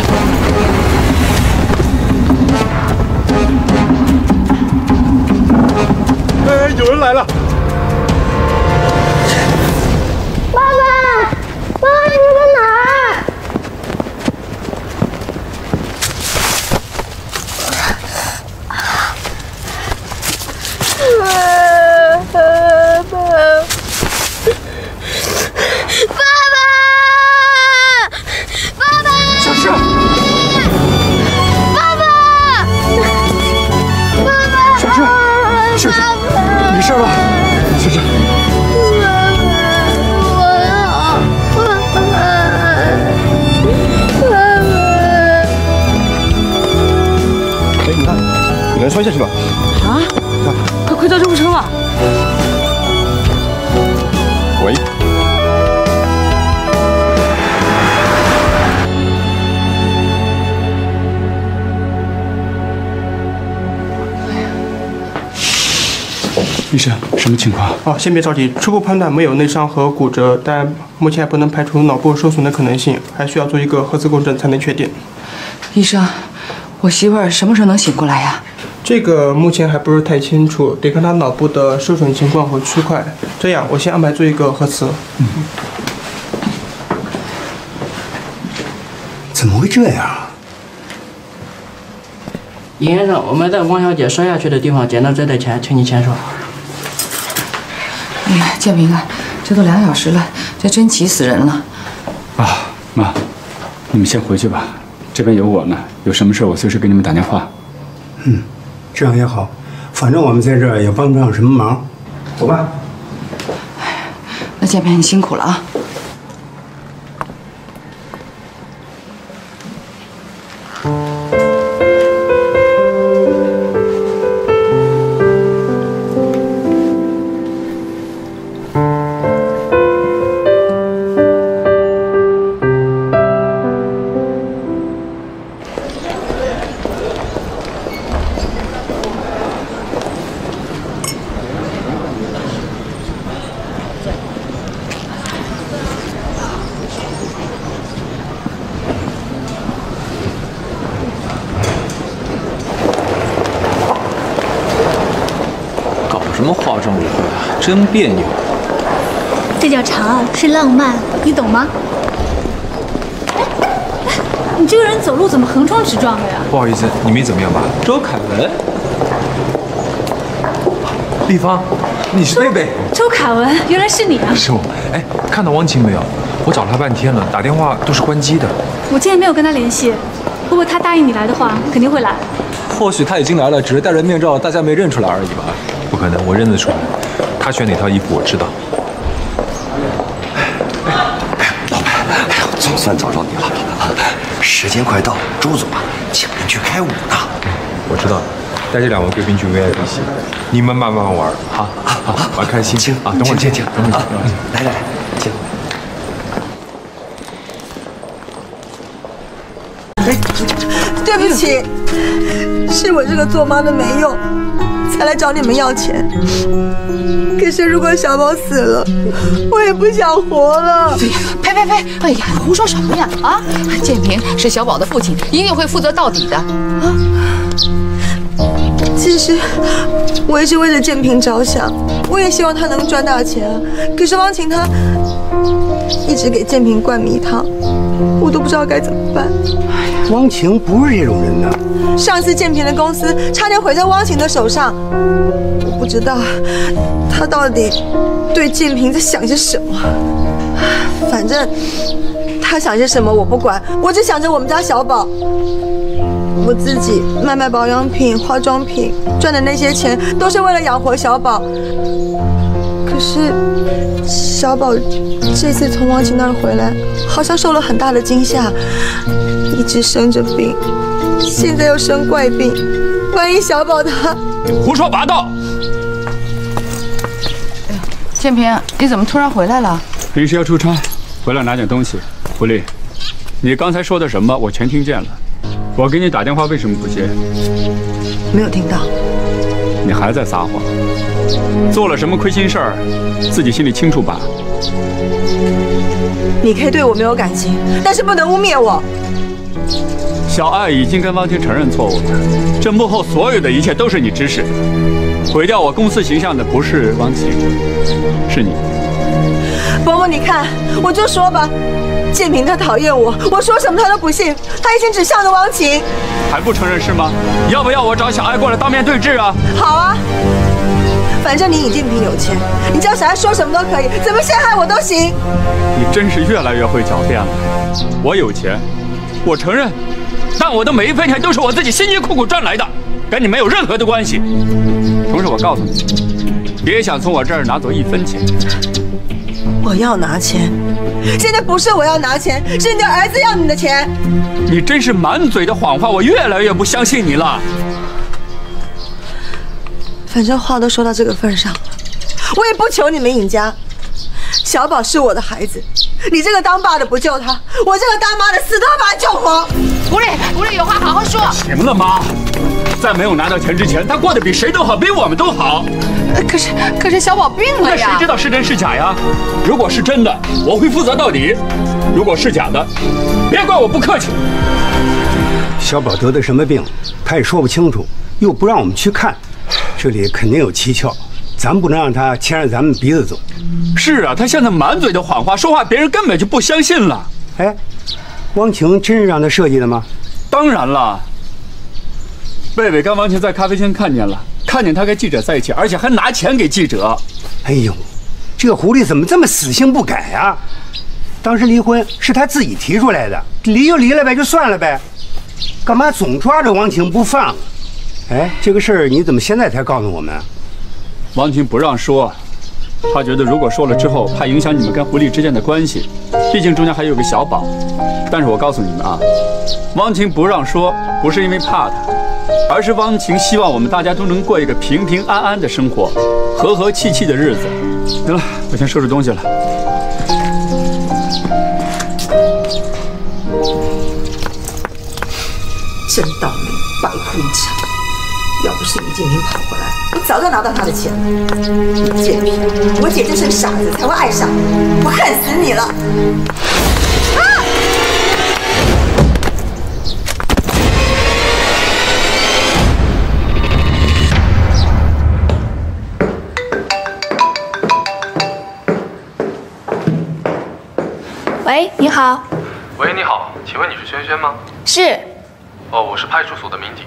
[SPEAKER 9] 哎，有人来了！
[SPEAKER 19] 爸爸，爸爸，你在哪儿？爸爸，爸爸，
[SPEAKER 9] 小智，
[SPEAKER 19] 爸爸，爸爸，
[SPEAKER 9] 小智，小智，没事吧？小智，
[SPEAKER 20] 哎，你看，有人摔下去了。
[SPEAKER 16] 啊！快快叫救护车吧！
[SPEAKER 20] 喂。
[SPEAKER 8] 医生，什么情况？
[SPEAKER 21] 哦，先别着急，初步判断没有内伤和骨折，但目前还不能排除脑部受损的可能性，还需要做一个核磁共振才能确定。
[SPEAKER 13] 医生，我媳妇儿什么时候能醒过来呀？
[SPEAKER 21] 这个目前还不是太清楚，得看她脑部的受损情况和区块。这样，我先安排做一个核磁。
[SPEAKER 12] 嗯。怎么会这样？
[SPEAKER 22] 尹先生，我们在王小姐摔下去的地方捡到这袋钱，请你签收。
[SPEAKER 13] 哎呀，建明啊，这都两小时了，这真急死人了。
[SPEAKER 8] 啊，妈， 你们先回去吧，这边有我呢，有什么事我随时给你们打电话。
[SPEAKER 12] 嗯，这样也好，反正我们在这儿也帮不上什么忙。走吧。
[SPEAKER 13] 那建平你辛苦了啊。
[SPEAKER 15] 什么化妆舞会啊，真别扭。
[SPEAKER 4] 这叫长，是浪漫，你懂吗？哎哎，你这个人走路怎么横冲直撞的呀？
[SPEAKER 15] 不好意思，你没怎么样吧？周凯文，丽芳，你是贝贝。
[SPEAKER 4] 周凯文，原来是你啊！
[SPEAKER 15] 是我。哎，看到汪晴没有？我找了他半天了，打电话都是关机的。
[SPEAKER 4] 我今天没有跟他联系，不过他答应你来的话，肯定会来。
[SPEAKER 15] 或许他已经来了，只是戴着面罩，大家没认出来而已吧。 不可能，我认得出来。他选哪套衣服我知道。
[SPEAKER 10] 哎，老板，哎呦，总算找着你了。时间快到，周总啊，请人去开舞呢。
[SPEAKER 15] 我知道，带这两位贵宾去 V I P 席，你们慢慢玩啊啊，玩开心。请啊，等会儿见，等会儿见。
[SPEAKER 10] 来来来，请。
[SPEAKER 5] 对不起，是我这个做妈的没用。 才来找你们要钱，可是如果小宝死了，我也不想活了。
[SPEAKER 13] 呸呸呸！哎呀，胡说什么呀啊！建平是小宝的父亲，一定会负责到底的啊。
[SPEAKER 5] 其实我也是为了建平着想，我也希望他能赚大钱。可是汪晴她一直给建平灌迷汤，我都不知道该怎么办。
[SPEAKER 12] 汪晴不是这种人呢。
[SPEAKER 5] 上次建平的公司差点毁在汪晴的手上，我不知道他到底对建平在想些什么。反正他想些什么我不管，我只想着我们家小宝。我自己卖卖保养品、化妆品，赚的那些钱都是为了养活小宝。可是小宝这次从汪晴那儿回来，好像受了很大的惊吓，一直生着病。 现在又生怪病，万一小宝他……
[SPEAKER 9] 胡说八道！
[SPEAKER 13] 哎呀，建平，你怎么突然回来了？
[SPEAKER 8] 临时要出差，回来拿点东西。狐狸，你刚才说的什么？我全听见了。我给你打电话，为什么不接？
[SPEAKER 5] 没有听到。
[SPEAKER 8] 你还在撒谎。做了什么亏心事儿，自己心里清楚吧。
[SPEAKER 5] 你可以对我没有感情，但是不能污蔑我。
[SPEAKER 8] 小爱已经跟汪晴承认错误了，这幕后所有的一切都是你指使的。毁掉我公司形象的不是汪晴，是你。
[SPEAKER 5] 伯伯，你看，我就说吧，建平他讨厌我，我说什么他都不信，他一心只向着汪晴。
[SPEAKER 8] 还不承认是吗？要不要我找小爱过来当面对质啊？
[SPEAKER 5] 好啊，反正你尹建平有钱，你叫小爱说什么都可以，怎么陷害我都行。
[SPEAKER 8] 你真是越来越会狡辩了。我有钱，我承认。 但我的每一分钱都是我自己辛辛苦苦赚来的，跟你没有任何的关系。同时，我告诉你，别想从我这儿拿走一分钱。
[SPEAKER 5] 我要拿钱，现在不是我要拿钱，是你的儿子要你的钱。
[SPEAKER 8] 你真是满嘴的谎话，我越来越不相信你了。
[SPEAKER 5] 反正话都说到这个份上了，我也不求你们尹家。小宝是我的孩子，你这个当爸的不救他，我这个当妈的死都要把他救活。
[SPEAKER 13] 狐狸，狐狸有话好好说。
[SPEAKER 8] 行了妈，在没有拿到钱之前，他过得比谁都好，比我们都好。
[SPEAKER 13] 可是，可是小宝病了呀。
[SPEAKER 8] 那谁知道是真是假呀？如果是真的，我会负责到底；如果是假的，别怪我不客气。
[SPEAKER 12] 小宝得的什么病，他也说不清楚，又不让我们去看，这里肯定有蹊跷。 咱不能让他牵着咱们鼻子走。
[SPEAKER 8] 是啊，他现在满嘴的谎话，说话别人根本就不相信了。
[SPEAKER 12] 哎，汪晴真是让他设计的吗？
[SPEAKER 8] 当然了。贝贝跟汪晴在咖啡厅看见了，看见他跟记者在一起，而且还拿钱给记者。
[SPEAKER 12] 哎呦，这个狐狸怎么这么死性不改啊？当时离婚是他自己提出来的， 离就离了呗，就算了呗，干嘛总抓着王晴不放？哎，这个事儿你怎么现在才告诉我们？
[SPEAKER 8] 王晴不让说，他觉得如果说了之后，怕影响你们跟狐狸之间的关系，毕竟中间还有个小宝。但是我告诉你们啊，王晴不让说，不是因为怕他，而是王晴希望我们大家都能过一个平平安安的生活，和和气气的日子。得了，我先收拾东西了。
[SPEAKER 5] 真倒霉，白哭一场。要不是李建平跑过来，我早就拿到他的钱了。李建平，我姐就是个傻子才会爱上你，我恨死你了！啊！
[SPEAKER 1] 喂，你好。
[SPEAKER 7] 喂，你好，请问你是轩轩吗？
[SPEAKER 1] 是。
[SPEAKER 7] 哦，我是派出所的民警。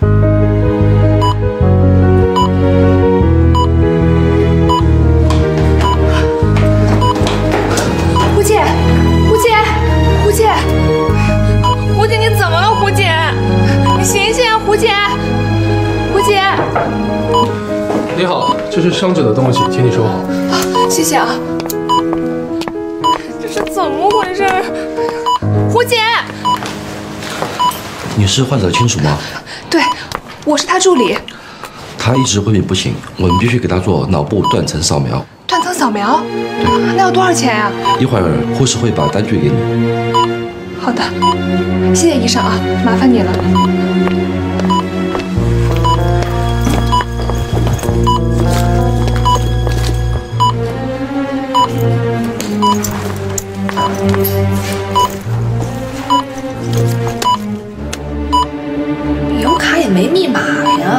[SPEAKER 1] 胡姐，胡姐，胡姐，胡姐，你怎么了？胡姐，你醒醒，胡姐，胡姐。
[SPEAKER 7] 你好，这是伤者的东西，请你收好。
[SPEAKER 1] 啊，谢谢啊。这是怎么回事？胡姐。
[SPEAKER 10] 你是患者亲属吗？
[SPEAKER 1] 对，我是他助理。
[SPEAKER 10] 他一直昏迷不醒，我们必须给他做脑部断层扫描。
[SPEAKER 1] 断层扫描？对。那要多少钱呀？
[SPEAKER 10] 一会儿护士会把单据给你。
[SPEAKER 1] 好的，谢谢医生啊，麻烦你了。
[SPEAKER 3] 有卡也没密码呀。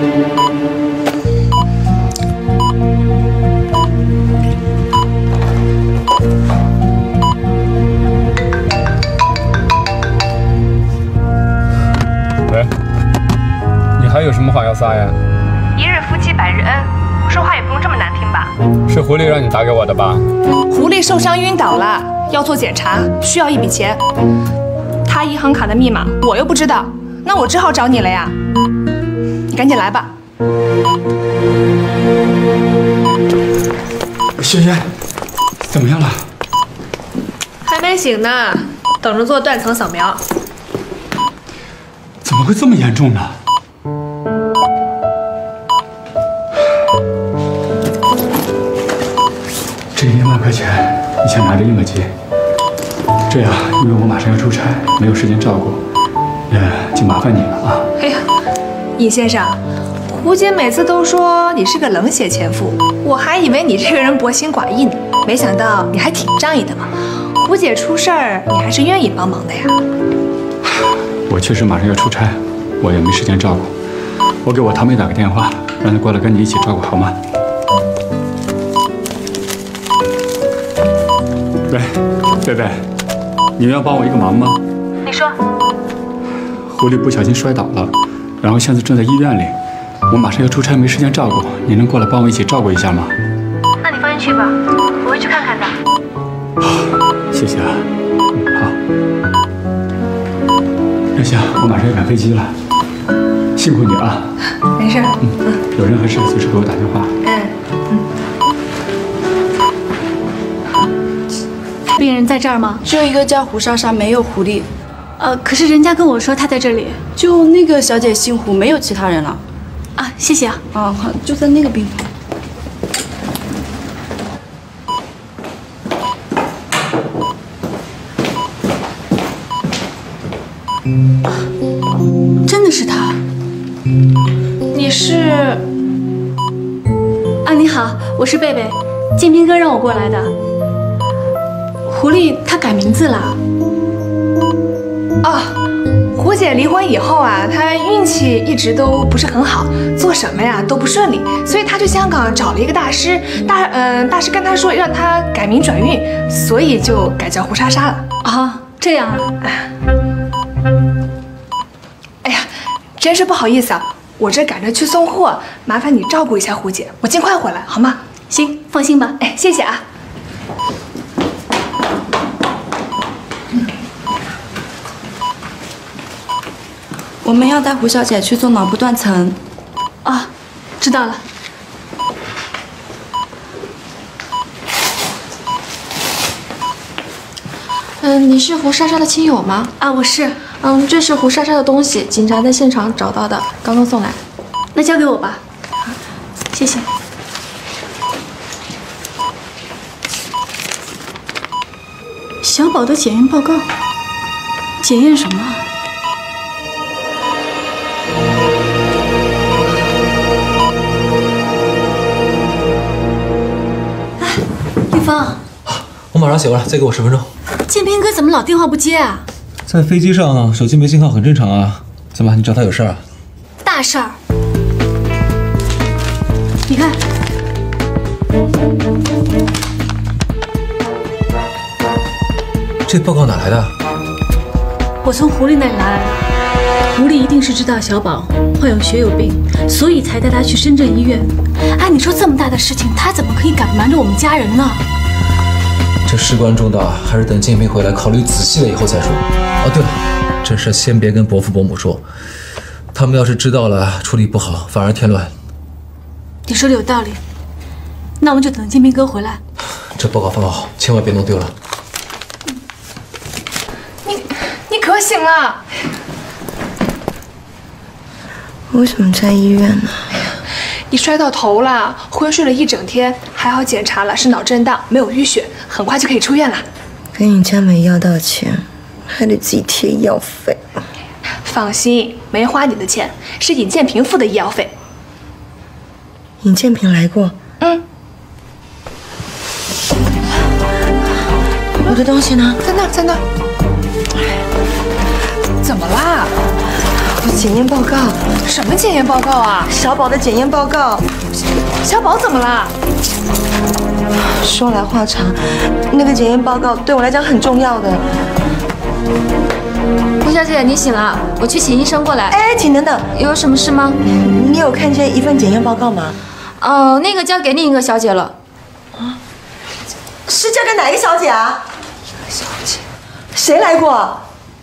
[SPEAKER 8] 喂，你还有什么话要撒呀？
[SPEAKER 1] 一日夫妻百日恩，说话也不用这么难听吧？
[SPEAKER 8] 是狐狸让你打给我的吧？
[SPEAKER 1] 狐狸受伤晕倒了，要做检查，需要一笔钱。他银行卡的密码我又不知道，那我只好找你了呀。你赶紧来吧。
[SPEAKER 8] 轩轩，怎么样了？
[SPEAKER 1] 还没醒呢，等着做断层扫描。
[SPEAKER 8] 怎么会这么严重呢？这一万块钱，你先拿着应个急。这样，因为我马上要出差，没有时间照顾，呃，就麻烦你了啊。
[SPEAKER 1] 哎呀，尹先生，胡姐每次都说你是个冷血前夫，我还以为你这个人薄情寡义呢，没想到你还挺仗义的嘛。胡姐出事儿，你还是愿意帮忙的呀。
[SPEAKER 8] 我确实马上要出差，我也没时间照顾。我给我堂妹打个电话，让她过来跟你一起照顾，好吗？喂，贝贝，你要帮我一个忙吗？
[SPEAKER 1] 你说。
[SPEAKER 8] 狐狸不小心摔倒了，然后现在正在医院里，我马上要出差，没时间照顾，你能过来帮我一起照顾一下吗？
[SPEAKER 1] 那你放心去吧，我会去看看的。
[SPEAKER 8] 好，谢谢啊。嗯，好。那行，我马上要赶飞机了，辛苦你啊。
[SPEAKER 1] 没事。
[SPEAKER 8] 嗯嗯，有任何事随时给我打电话。
[SPEAKER 1] 嗯嗯。病人在这儿吗？
[SPEAKER 23] 只有一个叫胡莎莎，没有狐狸。
[SPEAKER 4] 呃，可是人家跟我说她在这里。
[SPEAKER 23] 就那个小姐姓胡，没有其他人了。
[SPEAKER 4] 啊，谢谢啊。
[SPEAKER 23] 啊，好，就在那个病房。
[SPEAKER 4] 真的是他。你是？啊，你好，我是贝贝，建平哥让我过来的。狐狸他改名字了。
[SPEAKER 1] 哦，胡姐离婚以后啊，她运气一直都不是很好，做什么呀都不顺利，所以她去香港找了一个大师，大嗯、呃、大师跟她说让她改名转运，所以就改叫胡莎莎了。
[SPEAKER 4] 啊，这样啊。
[SPEAKER 1] 哎呀，真是不好意思啊，我这赶着去送货，麻烦你照顾一下胡姐，我尽快回来好吗？
[SPEAKER 4] 行，放心吧。
[SPEAKER 1] 哎，谢谢啊。
[SPEAKER 23] 我们要带胡小姐去做脑部断层。
[SPEAKER 4] 啊，知道了。
[SPEAKER 3] 嗯，你是胡莎莎的亲友吗？
[SPEAKER 4] 啊，我是。
[SPEAKER 3] 嗯，这是胡莎莎的东西，警察在现场找到的，刚刚送来。
[SPEAKER 4] 那交给我吧。好，谢谢。小宝的检验报告，检验什么？哎，玉芳，
[SPEAKER 2] 我马上写完了，再给我十分钟。
[SPEAKER 4] 建平哥怎么老电话不接啊？
[SPEAKER 2] 在飞机上手机没信号很正常啊。怎么，你找他有事啊？
[SPEAKER 4] 大事儿。你看。
[SPEAKER 2] 这报告哪来的？
[SPEAKER 4] 我从狐狸那里拿来的。狐狸一定是知道小宝患有血友病，所以才带他去深圳医院。哎，你说这么大的事情，他怎么可以敢瞒着我们家人呢？
[SPEAKER 2] 这事关重大，还是等建平回来考虑仔细了以后再说。哦，对了，这事先别跟伯父伯母说，他们要是知道了，处理不好反而添乱。
[SPEAKER 4] 你说的有道理，那我们就等建平哥回来。
[SPEAKER 2] 这报告放好，千万别弄丢了。
[SPEAKER 1] 你可醒了？
[SPEAKER 5] 为什么在医院呢？
[SPEAKER 1] 你摔到头了，昏睡了一整天，还好检查了是脑震荡，没有淤血，很快就可以出院了。
[SPEAKER 5] 跟你家没要到钱，还得自己贴医药费。
[SPEAKER 1] 放心，没花你的钱，是尹建平付的医药费。
[SPEAKER 5] 尹建平来过？
[SPEAKER 1] 嗯。
[SPEAKER 5] 我的东西呢？
[SPEAKER 1] 在那儿，在那儿。怎么啦？
[SPEAKER 5] 我检验报告。
[SPEAKER 1] 什么检验报告啊？
[SPEAKER 5] 小宝的检验报告。
[SPEAKER 1] 小宝怎么了？
[SPEAKER 5] 说来话长，那个检验报告对我来讲很重要的。
[SPEAKER 3] 胡小姐，你醒了，我去请医生过来。
[SPEAKER 5] 哎，请等等，
[SPEAKER 3] 有什么事吗？
[SPEAKER 5] 你有看见一份检验报告吗？
[SPEAKER 3] 哦，那个交给另一个小姐了。
[SPEAKER 5] 啊？是交给哪一个小姐啊？
[SPEAKER 1] 小姐，
[SPEAKER 5] 谁来过？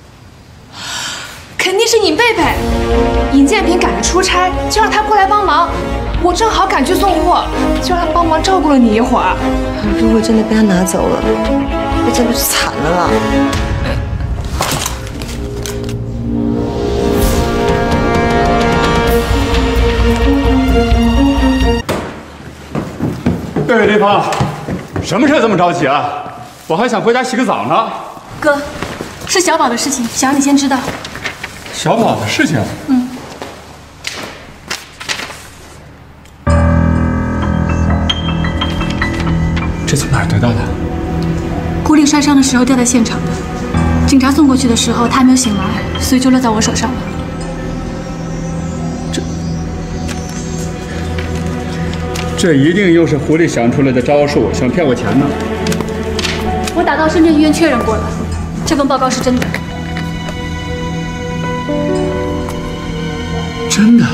[SPEAKER 1] 肯定是尹贝贝。尹建平赶着出差，就让他过来帮忙。我正好赶去送货，就让他帮忙照顾了你一会儿。
[SPEAKER 5] 如果真的被他拿走了，那真的是惨了啦。
[SPEAKER 8] 贝贝对方，什么事这么着急啊？我还想回家洗个澡呢。
[SPEAKER 4] 哥，是小宝的事情，想让你先知道。
[SPEAKER 8] 小宝的事情？
[SPEAKER 4] 嗯。
[SPEAKER 8] 这从哪儿得到的？
[SPEAKER 4] 狐狸摔伤的时候掉在现场的，警察送过去的时候他还没有醒来，所以就落在我手上了。
[SPEAKER 8] 这，这一定又是狐狸想出来的招数，想骗我钱呢。
[SPEAKER 4] 我打到深圳医院确认过了，这份报告是真的。
[SPEAKER 8] 真的？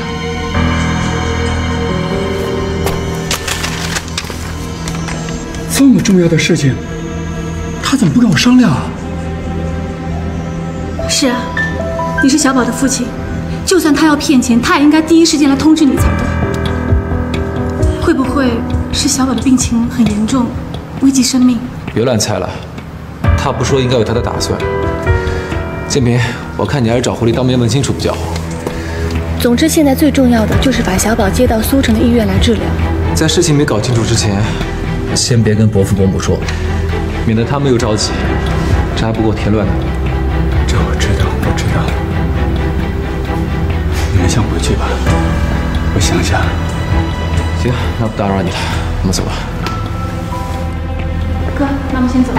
[SPEAKER 8] 这么重要的事情，他怎么不跟我商量啊？
[SPEAKER 4] 是啊，你是小宝的父亲，就算他要骗钱，他也应该第一时间来通知你才对。会不会是小宝的病情很严重，危及生命？
[SPEAKER 2] 别乱猜了，他不说应该有他的打算。建平，我看你还是找狐狸当面问清楚比较好。
[SPEAKER 4] 总之，现在最重要的就是把小宝接到苏城的医院来治疗。
[SPEAKER 2] 在事情没搞清楚之前，先别跟伯父伯母说，免得他们又着急，这还不够添乱呢。
[SPEAKER 8] 这我知道，我知道。你们先回去吧，我想想。
[SPEAKER 2] 行，那不打扰你了，我们走吧。
[SPEAKER 4] 哥，那我们先走。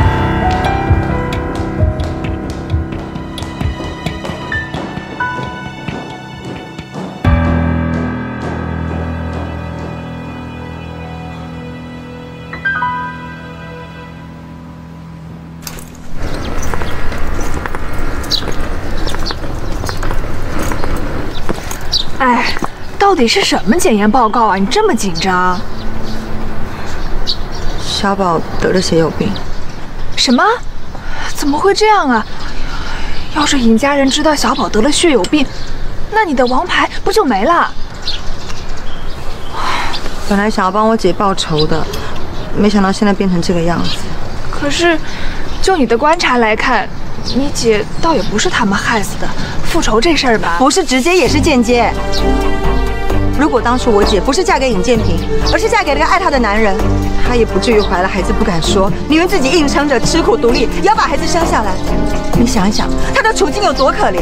[SPEAKER 1] 哎，到底是什么检验报告啊？你这么紧张？
[SPEAKER 5] 小宝得了血友病。
[SPEAKER 1] 什么？怎么会这样啊？要是尹家人知道小宝得了血友病， 那你的王牌不就没了？
[SPEAKER 5] 本来想要帮我姐报仇的，没想到现在变成这个样子。
[SPEAKER 1] 可是，就你的观察来看，你姐倒也不是他们害死的。复仇这事儿吧，
[SPEAKER 5] 不是直接也是间接。如果当初我姐不是嫁给尹建平，而是嫁给了个爱她的男人，她也不至于怀了孩子不敢说，宁愿自己硬撑着吃苦独立，也要把孩子生下来。你想一想，她的处境有多可怜。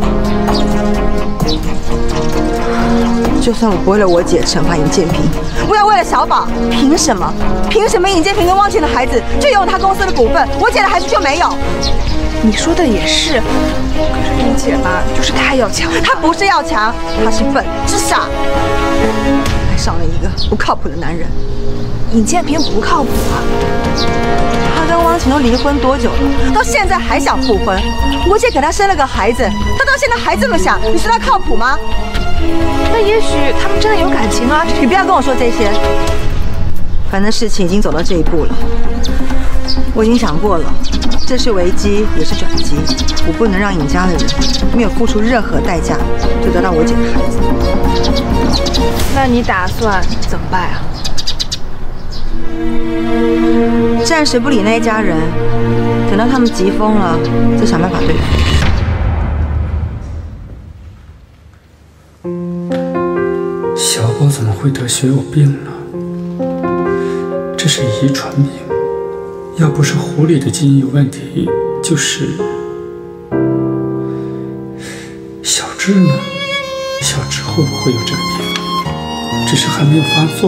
[SPEAKER 5] 就算我不为了我姐惩罚尹建平，我要为了小宝，凭什么？凭什么尹建平跟汪晴的孩子就拥有他公司的股份，我姐的孩子就没有？
[SPEAKER 1] 你说的也是，可是你姐吧，就是太要强。
[SPEAKER 5] 她不是要强，她是笨，是傻，还少了一个不靠谱的男人。
[SPEAKER 1] 尹建平不靠谱啊！
[SPEAKER 5] 他跟汪晴都离婚多久了？到现在还想复婚？我姐给他生了个孩子，他到现在还这么想，你说他靠谱吗？
[SPEAKER 1] 那也许他们真的有感情啊！
[SPEAKER 5] 你不要跟我说这些，反正事情已经走到这一步了。我已经想过了，这是危机，也是转机。我不能让尹家的人没有付出任何代价就得到我姐的孩子。
[SPEAKER 1] 那你打算怎么办啊？
[SPEAKER 5] 暂时不理那一家人，等到他们急疯了，再想办法对付。
[SPEAKER 8] 小宝怎么会得血友病呢？这是遗传病，要不是狐狸的基因有问题，就是小智呢？小智会不会有这个病？只是还没有发作。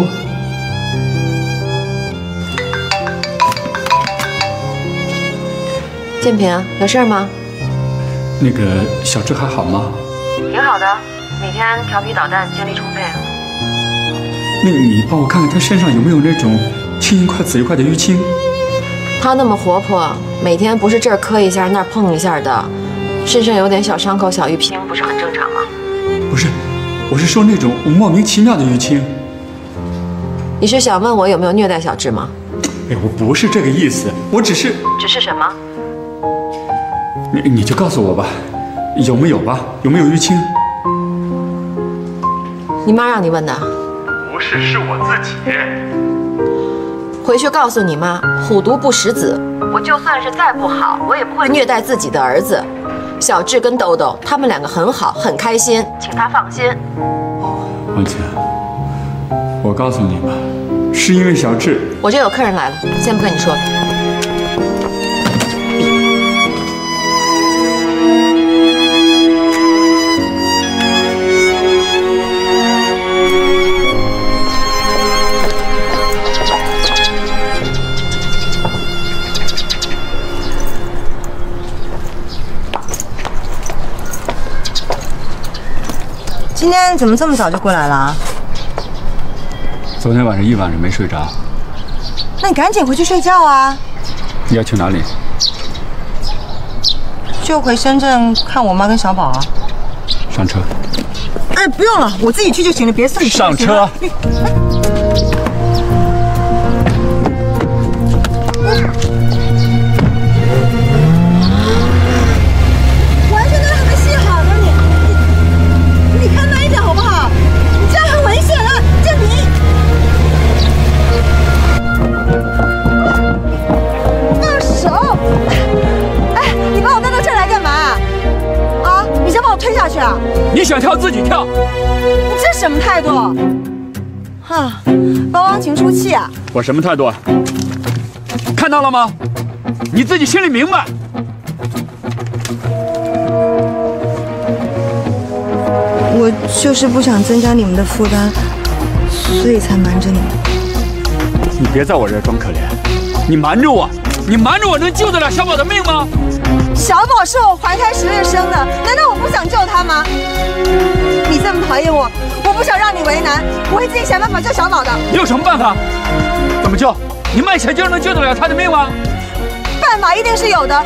[SPEAKER 3] 建平，有事吗？
[SPEAKER 8] 那个小智还好吗？
[SPEAKER 3] 挺好的，每天调皮捣蛋，精力充沛。
[SPEAKER 8] 那你帮我看看他身上有没有那种青一块紫一块的淤青？
[SPEAKER 3] 他那么活泼，每天不是这儿磕一下那儿碰一下的，身上有点小伤口、小淤青，不是很正常吗？
[SPEAKER 8] 不是，我是说那种莫名其妙的淤青。
[SPEAKER 3] 你是想问我有没有虐待小智吗？
[SPEAKER 8] 哎，我不是这个意思，我只是……
[SPEAKER 3] 只是什么？
[SPEAKER 8] 你你就告诉我吧，有没有吧？有没有淤青？
[SPEAKER 3] 你妈让你问的？
[SPEAKER 9] 不是，是我自己。
[SPEAKER 3] 回去告诉你妈，虎毒不食子。我就算是再不好，我也不会虐待自己的儿子。小智跟豆豆他们两个很好，很开心，请他放心。
[SPEAKER 8] 王姐，我告诉你吧，是因为小智。
[SPEAKER 3] 我这有客人来了，先不跟你说。
[SPEAKER 5] 今天怎么这么早就过来了？
[SPEAKER 8] 昨天晚上一晚上没睡着。
[SPEAKER 5] 那你赶紧回去睡觉啊！
[SPEAKER 8] 你要去哪里？
[SPEAKER 5] 就回深圳看我妈跟小宝啊。
[SPEAKER 8] 上车。
[SPEAKER 5] 哎，不用了，我自己去就行了，别送你。
[SPEAKER 8] 上车。
[SPEAKER 5] 完全都还没戏好呢，你你你开慢一点好不好？你这样很危险了，建平。放手！哎，你把我带到这儿来干嘛？啊，你想把我推下去啊？
[SPEAKER 9] 你想跳自己跳。
[SPEAKER 5] 你这什么态度？哈，帮汪晴出气啊？
[SPEAKER 9] 我什么态度啊？看到了吗？你自己心里明白。
[SPEAKER 5] 我就是不想增加你们的负担，所以才瞒着你们。
[SPEAKER 9] 你别在我这儿装可怜，你瞒着我，你瞒着我能救得了小宝的命吗？
[SPEAKER 5] 小宝是我怀胎十月生的，难道我不想救他吗？你这么讨厌我，我不想让你为难，我会自己想办法救小宝的。
[SPEAKER 9] 你有什么办法？怎么救？你卖钱就能救得了他的命吗？
[SPEAKER 5] 办法一定是有的，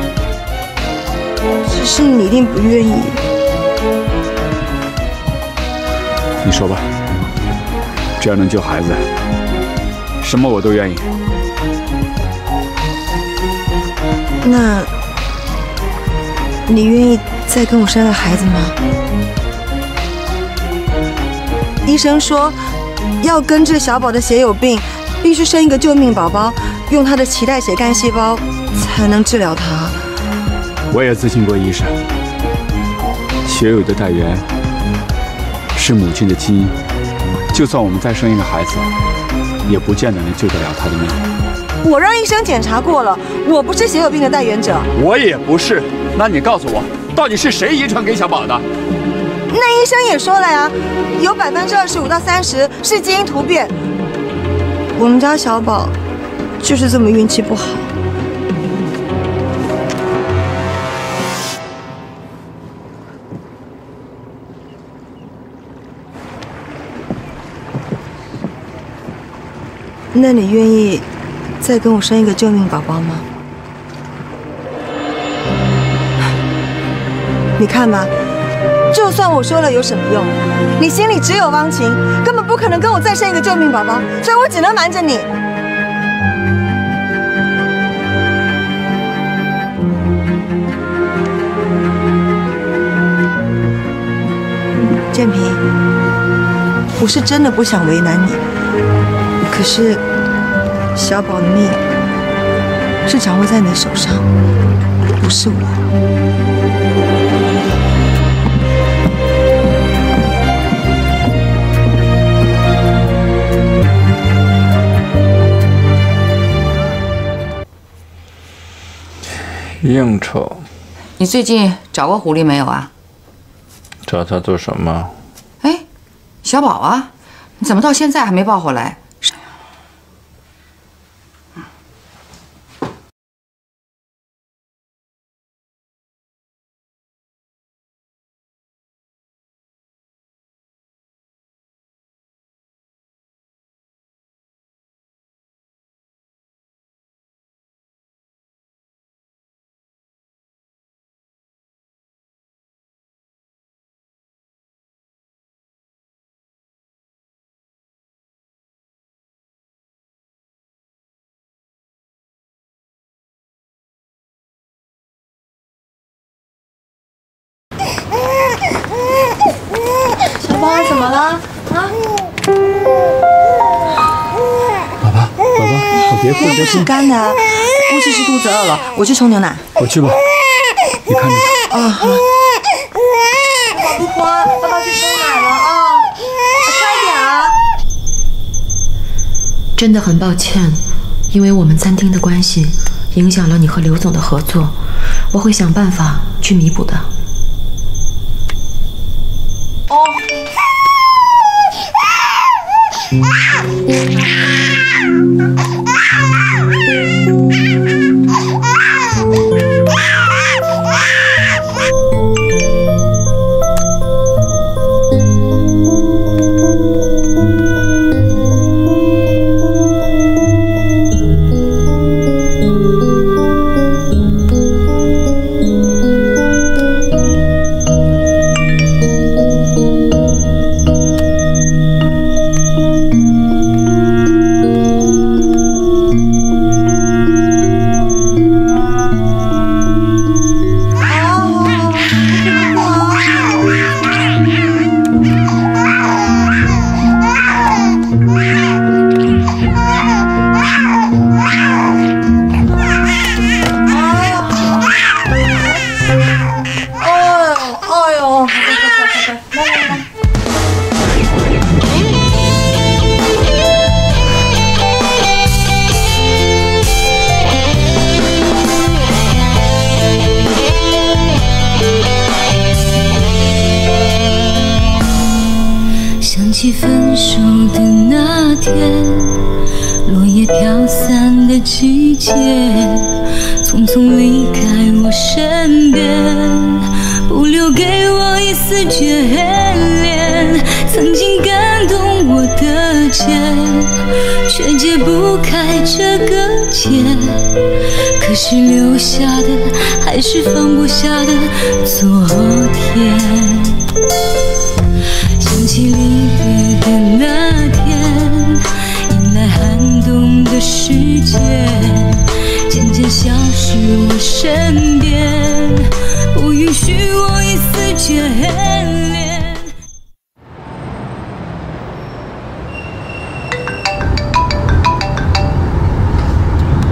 [SPEAKER 5] 只是你一定不愿意。
[SPEAKER 9] 你说吧，只要能救孩子，什么我都愿意。
[SPEAKER 5] 那，你愿意再跟我生个孩子吗？ 医生说要根治小宝的血友病，必须生一个救命宝宝，用他的脐带血干细胞才能治疗他。
[SPEAKER 8] 我也咨询过医生，血友的带源是母亲的基因，就算我们再生一个孩子，也不见得能救得了他的命。
[SPEAKER 5] 我让医生检查过了，我不是血友病的带源者。
[SPEAKER 8] 我也不是。那你告诉我，到底是谁遗传给小宝的？
[SPEAKER 5] 那医生也说了呀，有百分之二十五到三十是基因突变。我们家小宝就是这么运气不好。那你愿意再跟我生一个救命宝宝吗？你看吧，就算我说了有什么用？你心里只有汪晴，根本不可能跟我再生一个救命宝宝，所以我只能瞒着你。建平，我是真的不想为难你，可是小宝的命是掌握在你手上，不是我。
[SPEAKER 11] 应酬，
[SPEAKER 13] 你最近找过狐狸没有啊？
[SPEAKER 11] 找他做什么？
[SPEAKER 13] 哎，小宝啊，你怎么到现在还没抱回来？
[SPEAKER 16] 小宝怎么了？啊？
[SPEAKER 8] 宝宝，宝宝，我别哭，别哭。
[SPEAKER 5] 是干的，估计是肚子饿了，我去冲牛奶。
[SPEAKER 8] 我去吧，你看着他。
[SPEAKER 5] 啊，好。宝宝不哭，爸爸去冲奶了啊！快点啊！
[SPEAKER 3] 真的很抱歉，因为我们餐厅的关系，影响了你和刘总的合作，我会想办法去弥补的。
[SPEAKER 5] 哦。
[SPEAKER 18] 想起分手的那天，落叶飘散的季节，匆匆离开我身边，不留给我一丝眷恋。曾经感动我的结，却解不开这个结。可是留下的还是放不下的昨天。想起离别的那天，迎来寒冬的世界，渐渐消失我身边，不允许我一丝眷恋。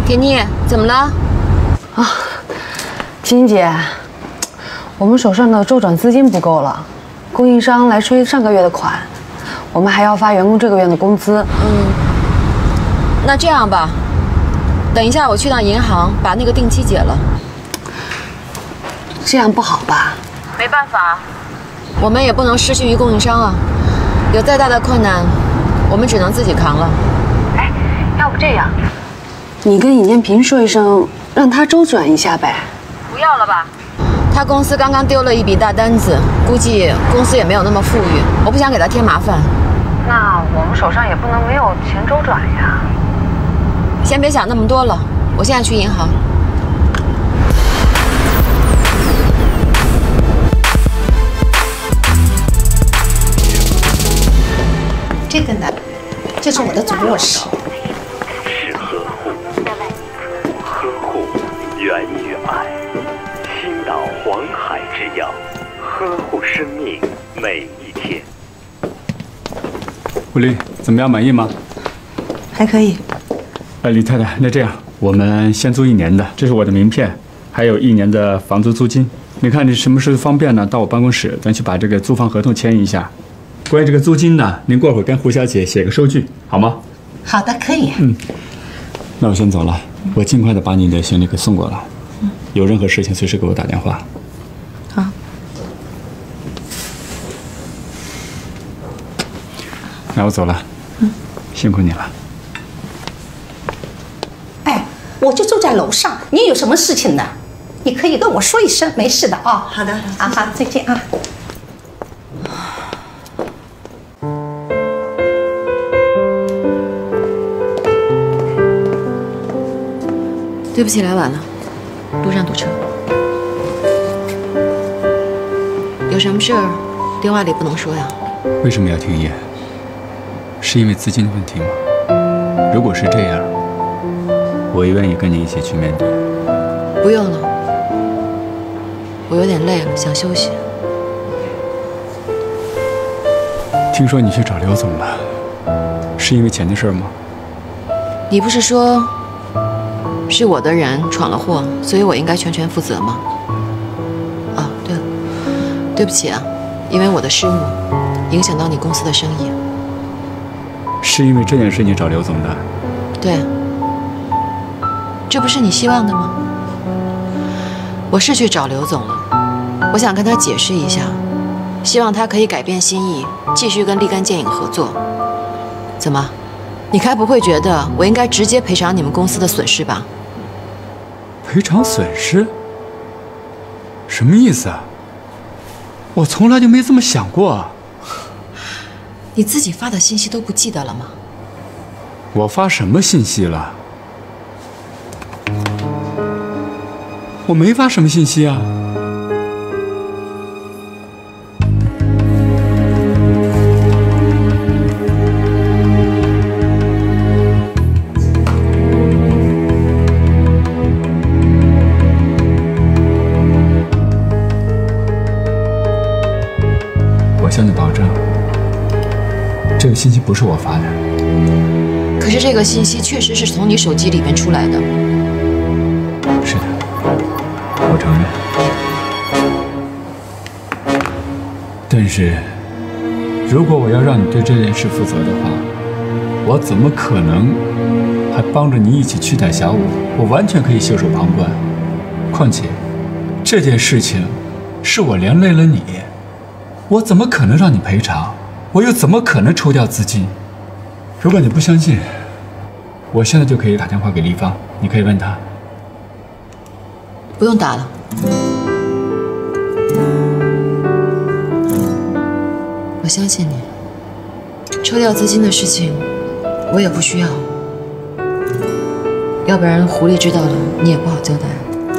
[SPEAKER 16] 田妮，怎么了？
[SPEAKER 6] 啊，金姐，我们手上的周转资金不够了，供应商来催上个月的款，我们还要发员工这个月的工资。
[SPEAKER 16] 嗯，那这样吧，等一下我去趟银行把那个定期解了。
[SPEAKER 6] 这样不好吧？
[SPEAKER 16] 没办法，我们也不能失信于供应商啊。有再大的困难，我们只能自己扛了。
[SPEAKER 6] 哎，要不这样，你跟尹建平说一声，让他周转一下呗。
[SPEAKER 16] 不要了吧，他公司刚刚丢了一笔大单子，估计公司也没有那么富裕，我不想给他添麻烦。
[SPEAKER 6] 那我们手上也不能没有钱周转呀。
[SPEAKER 16] 先别想那么多了，我现在去银行。
[SPEAKER 14] 这个呢，这是我的左右手。
[SPEAKER 17] 是呵护，呵护源于爱，倾倒黄海之药，呵护生命每一天。
[SPEAKER 8] 吴丽，怎么样，满意吗？
[SPEAKER 5] 还可以。
[SPEAKER 8] 哎，李太太，那这样，我们先租一年的，这是我的名片，还有一年的房租租金。你看你什么时候方便呢？到我办公室，咱去把这个租房合同签一下。关于这个租金呢，您过会儿跟胡小姐写个收据，好吗？
[SPEAKER 14] 好的，可以。
[SPEAKER 8] 嗯，那我先走了，我尽快的把你的行李给送过来。嗯，有任何事情随时给我打电话。
[SPEAKER 14] 好。
[SPEAKER 8] 那我走了。嗯，辛苦你了。
[SPEAKER 14] 哎，我就住在楼上，你有什么事情呢？你可以跟我说一声，没事的啊。
[SPEAKER 5] 好的。
[SPEAKER 14] 啊，好，再见啊。
[SPEAKER 3] 对不起，来晚了，路上堵车。有什么事儿，电话里不能说呀。
[SPEAKER 8] 为什么要停业？是因为资金的问题吗？如果是这样，我也愿意跟你一起去面对。
[SPEAKER 3] 不用了，我有点累了，想休息。
[SPEAKER 8] 听说你去找刘总了，是因为钱的事吗？
[SPEAKER 3] 你不是说是我的人闯了祸，所以我应该全权负责吗？哦，对了，对不起啊，因为我的失误影响到你公司的生意。
[SPEAKER 8] 是因为这件事你找刘总的？
[SPEAKER 3] 对，这不是你希望的吗？我是去找刘总了，我想跟他解释一下，希望他可以改变心意，继续跟立竿见影合作。怎么，你该不会觉得我应该直接赔偿你们公司的损失吧？
[SPEAKER 8] 赔偿损失？什么意思啊？我从来就没这么想过啊。
[SPEAKER 3] 你自己发的信息都不记得了吗？
[SPEAKER 8] 我发什么信息了？我没发什么信息啊。我向你保证，这个信息不是我发的。
[SPEAKER 3] 可是这个信息确实是从你手机里面出来的。
[SPEAKER 8] 是的，我承认。但是，如果我要让你对这件事负责的话，我怎么可能还帮着你一起去逮小五？我完全可以袖手旁观。况且，这件事情是我连累了你，我怎么可能让你赔偿？我又怎么可能抽调资金？如果你不相信，我现在就可以打电话给丽芳，你可以问她。
[SPEAKER 3] 不用打了。我相信你，抽调资金的事情我也不需要，要不然狐狸知道了你也不好交代。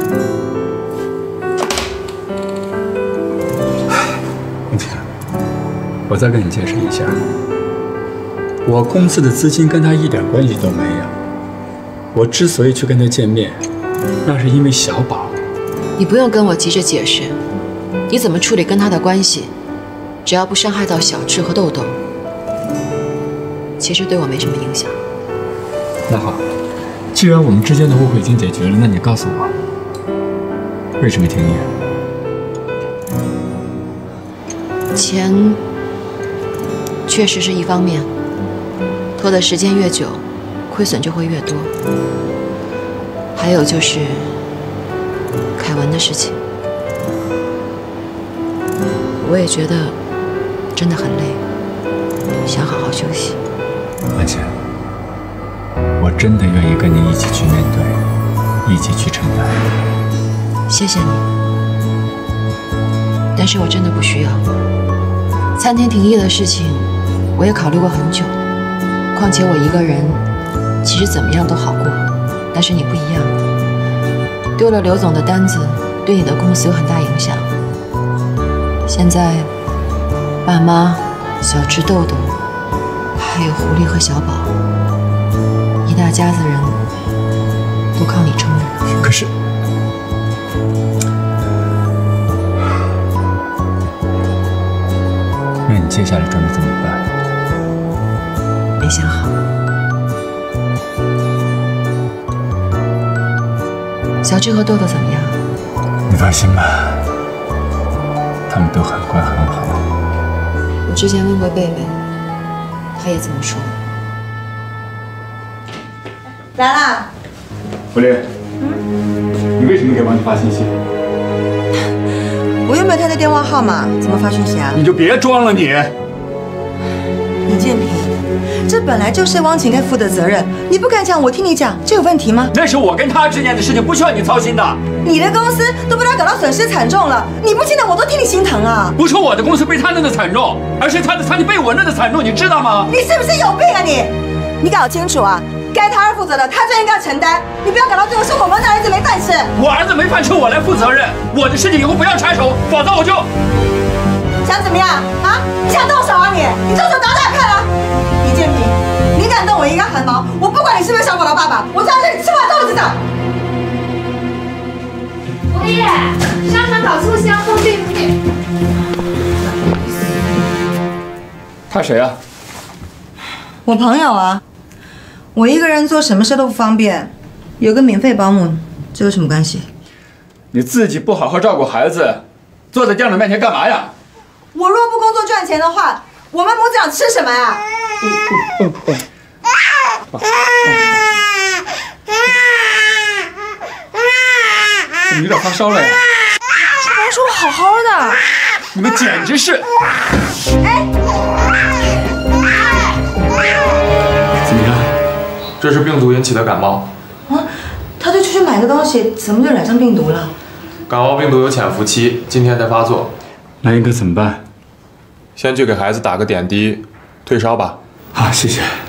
[SPEAKER 8] 梦婷，我再跟你解释一下，我公司的资金跟他一点关系都没有。我之所以去跟他见面，那是因为小宝。
[SPEAKER 3] 你不用跟我急着解释，你怎么处理跟他的关系，只要不伤害到小智和豆豆，其实对我没什么影响。
[SPEAKER 8] 那好，
[SPEAKER 9] 既然我们之间的误会已经解决了，那你告诉我，为什么停业？
[SPEAKER 3] 钱确实是一方面，拖的时间越久，亏损就会越多。还有就是凯文的事情，我也觉得真的很累，想好好休息。
[SPEAKER 9] 万茜，我真的愿意跟你一起去面对，一起去承担。
[SPEAKER 3] 谢谢你，但是我真的不需要。餐厅停业的事情，我也考虑过很久。况且我一个人，其实怎么样都好过。但是你不一样，丢了刘总的单子，对你的公司有很大影响。现在，爸妈、小智、豆豆，还有狐狸和小宝，一大家子人都靠你撑着。
[SPEAKER 9] 可是，那你接下来准备怎么办？
[SPEAKER 3] 没想好。小智和豆豆怎么样？
[SPEAKER 9] 你放心吧，他们都很乖很好。
[SPEAKER 3] 我之前问过贝贝，他也这么说。
[SPEAKER 5] 来啦！
[SPEAKER 9] 狐狸，你为什么给王姐发信息？
[SPEAKER 5] 我又没有他的电话号码，怎么发讯息啊？
[SPEAKER 9] 你就别装了你！
[SPEAKER 5] 李建平，这本来就是汪晴该负的责任，你不敢讲，我听你讲，这有问题吗？
[SPEAKER 9] 那是我跟他之间的事情，不需要你操心的。
[SPEAKER 5] 你的公司都被他搞到损失惨重了，你不听的我都替你心疼啊！
[SPEAKER 9] 不是我的公司被他弄得惨重，而是他的餐厅被我弄得惨重，你知道吗？
[SPEAKER 5] 你是不是有病啊你？你搞清楚啊！该他儿负责的，他就应该承担。你不要搞到最后是我们的儿子没饭吃。
[SPEAKER 9] 我儿子没饭吃，我来负责任。我的事情以后不要插手，否则我就……
[SPEAKER 5] 想怎么样啊？你想动手啊你？你动手打打看啊！李建平，你敢动我一根汗毛，我不管你是不是小宝的爸爸，我就要让你吃坏肚子的。
[SPEAKER 1] 狐狸，商场搞促销，都对不对？
[SPEAKER 9] 他谁啊？
[SPEAKER 5] 我朋友啊。我一个人做什么事都不方便，有个免费保姆，这有什么关系？
[SPEAKER 9] 你自己不好好照顾孩子，坐在店长面前干嘛呀？
[SPEAKER 5] 我若不工作赚钱的话，我们母子俩吃什么呀？
[SPEAKER 9] 怎么有点发烧了呀？
[SPEAKER 1] 我说我好好的，
[SPEAKER 9] 你们简直是……
[SPEAKER 5] 哎，
[SPEAKER 7] 怎么样？这是病毒引起的感冒。
[SPEAKER 5] 啊，他就出去买个东西，怎么就染上病毒了？
[SPEAKER 7] 感冒病毒有潜伏期，今天再发作。
[SPEAKER 8] 那应该怎么办？
[SPEAKER 7] 先去给孩子打个点滴，退烧吧。
[SPEAKER 8] 好，谢谢。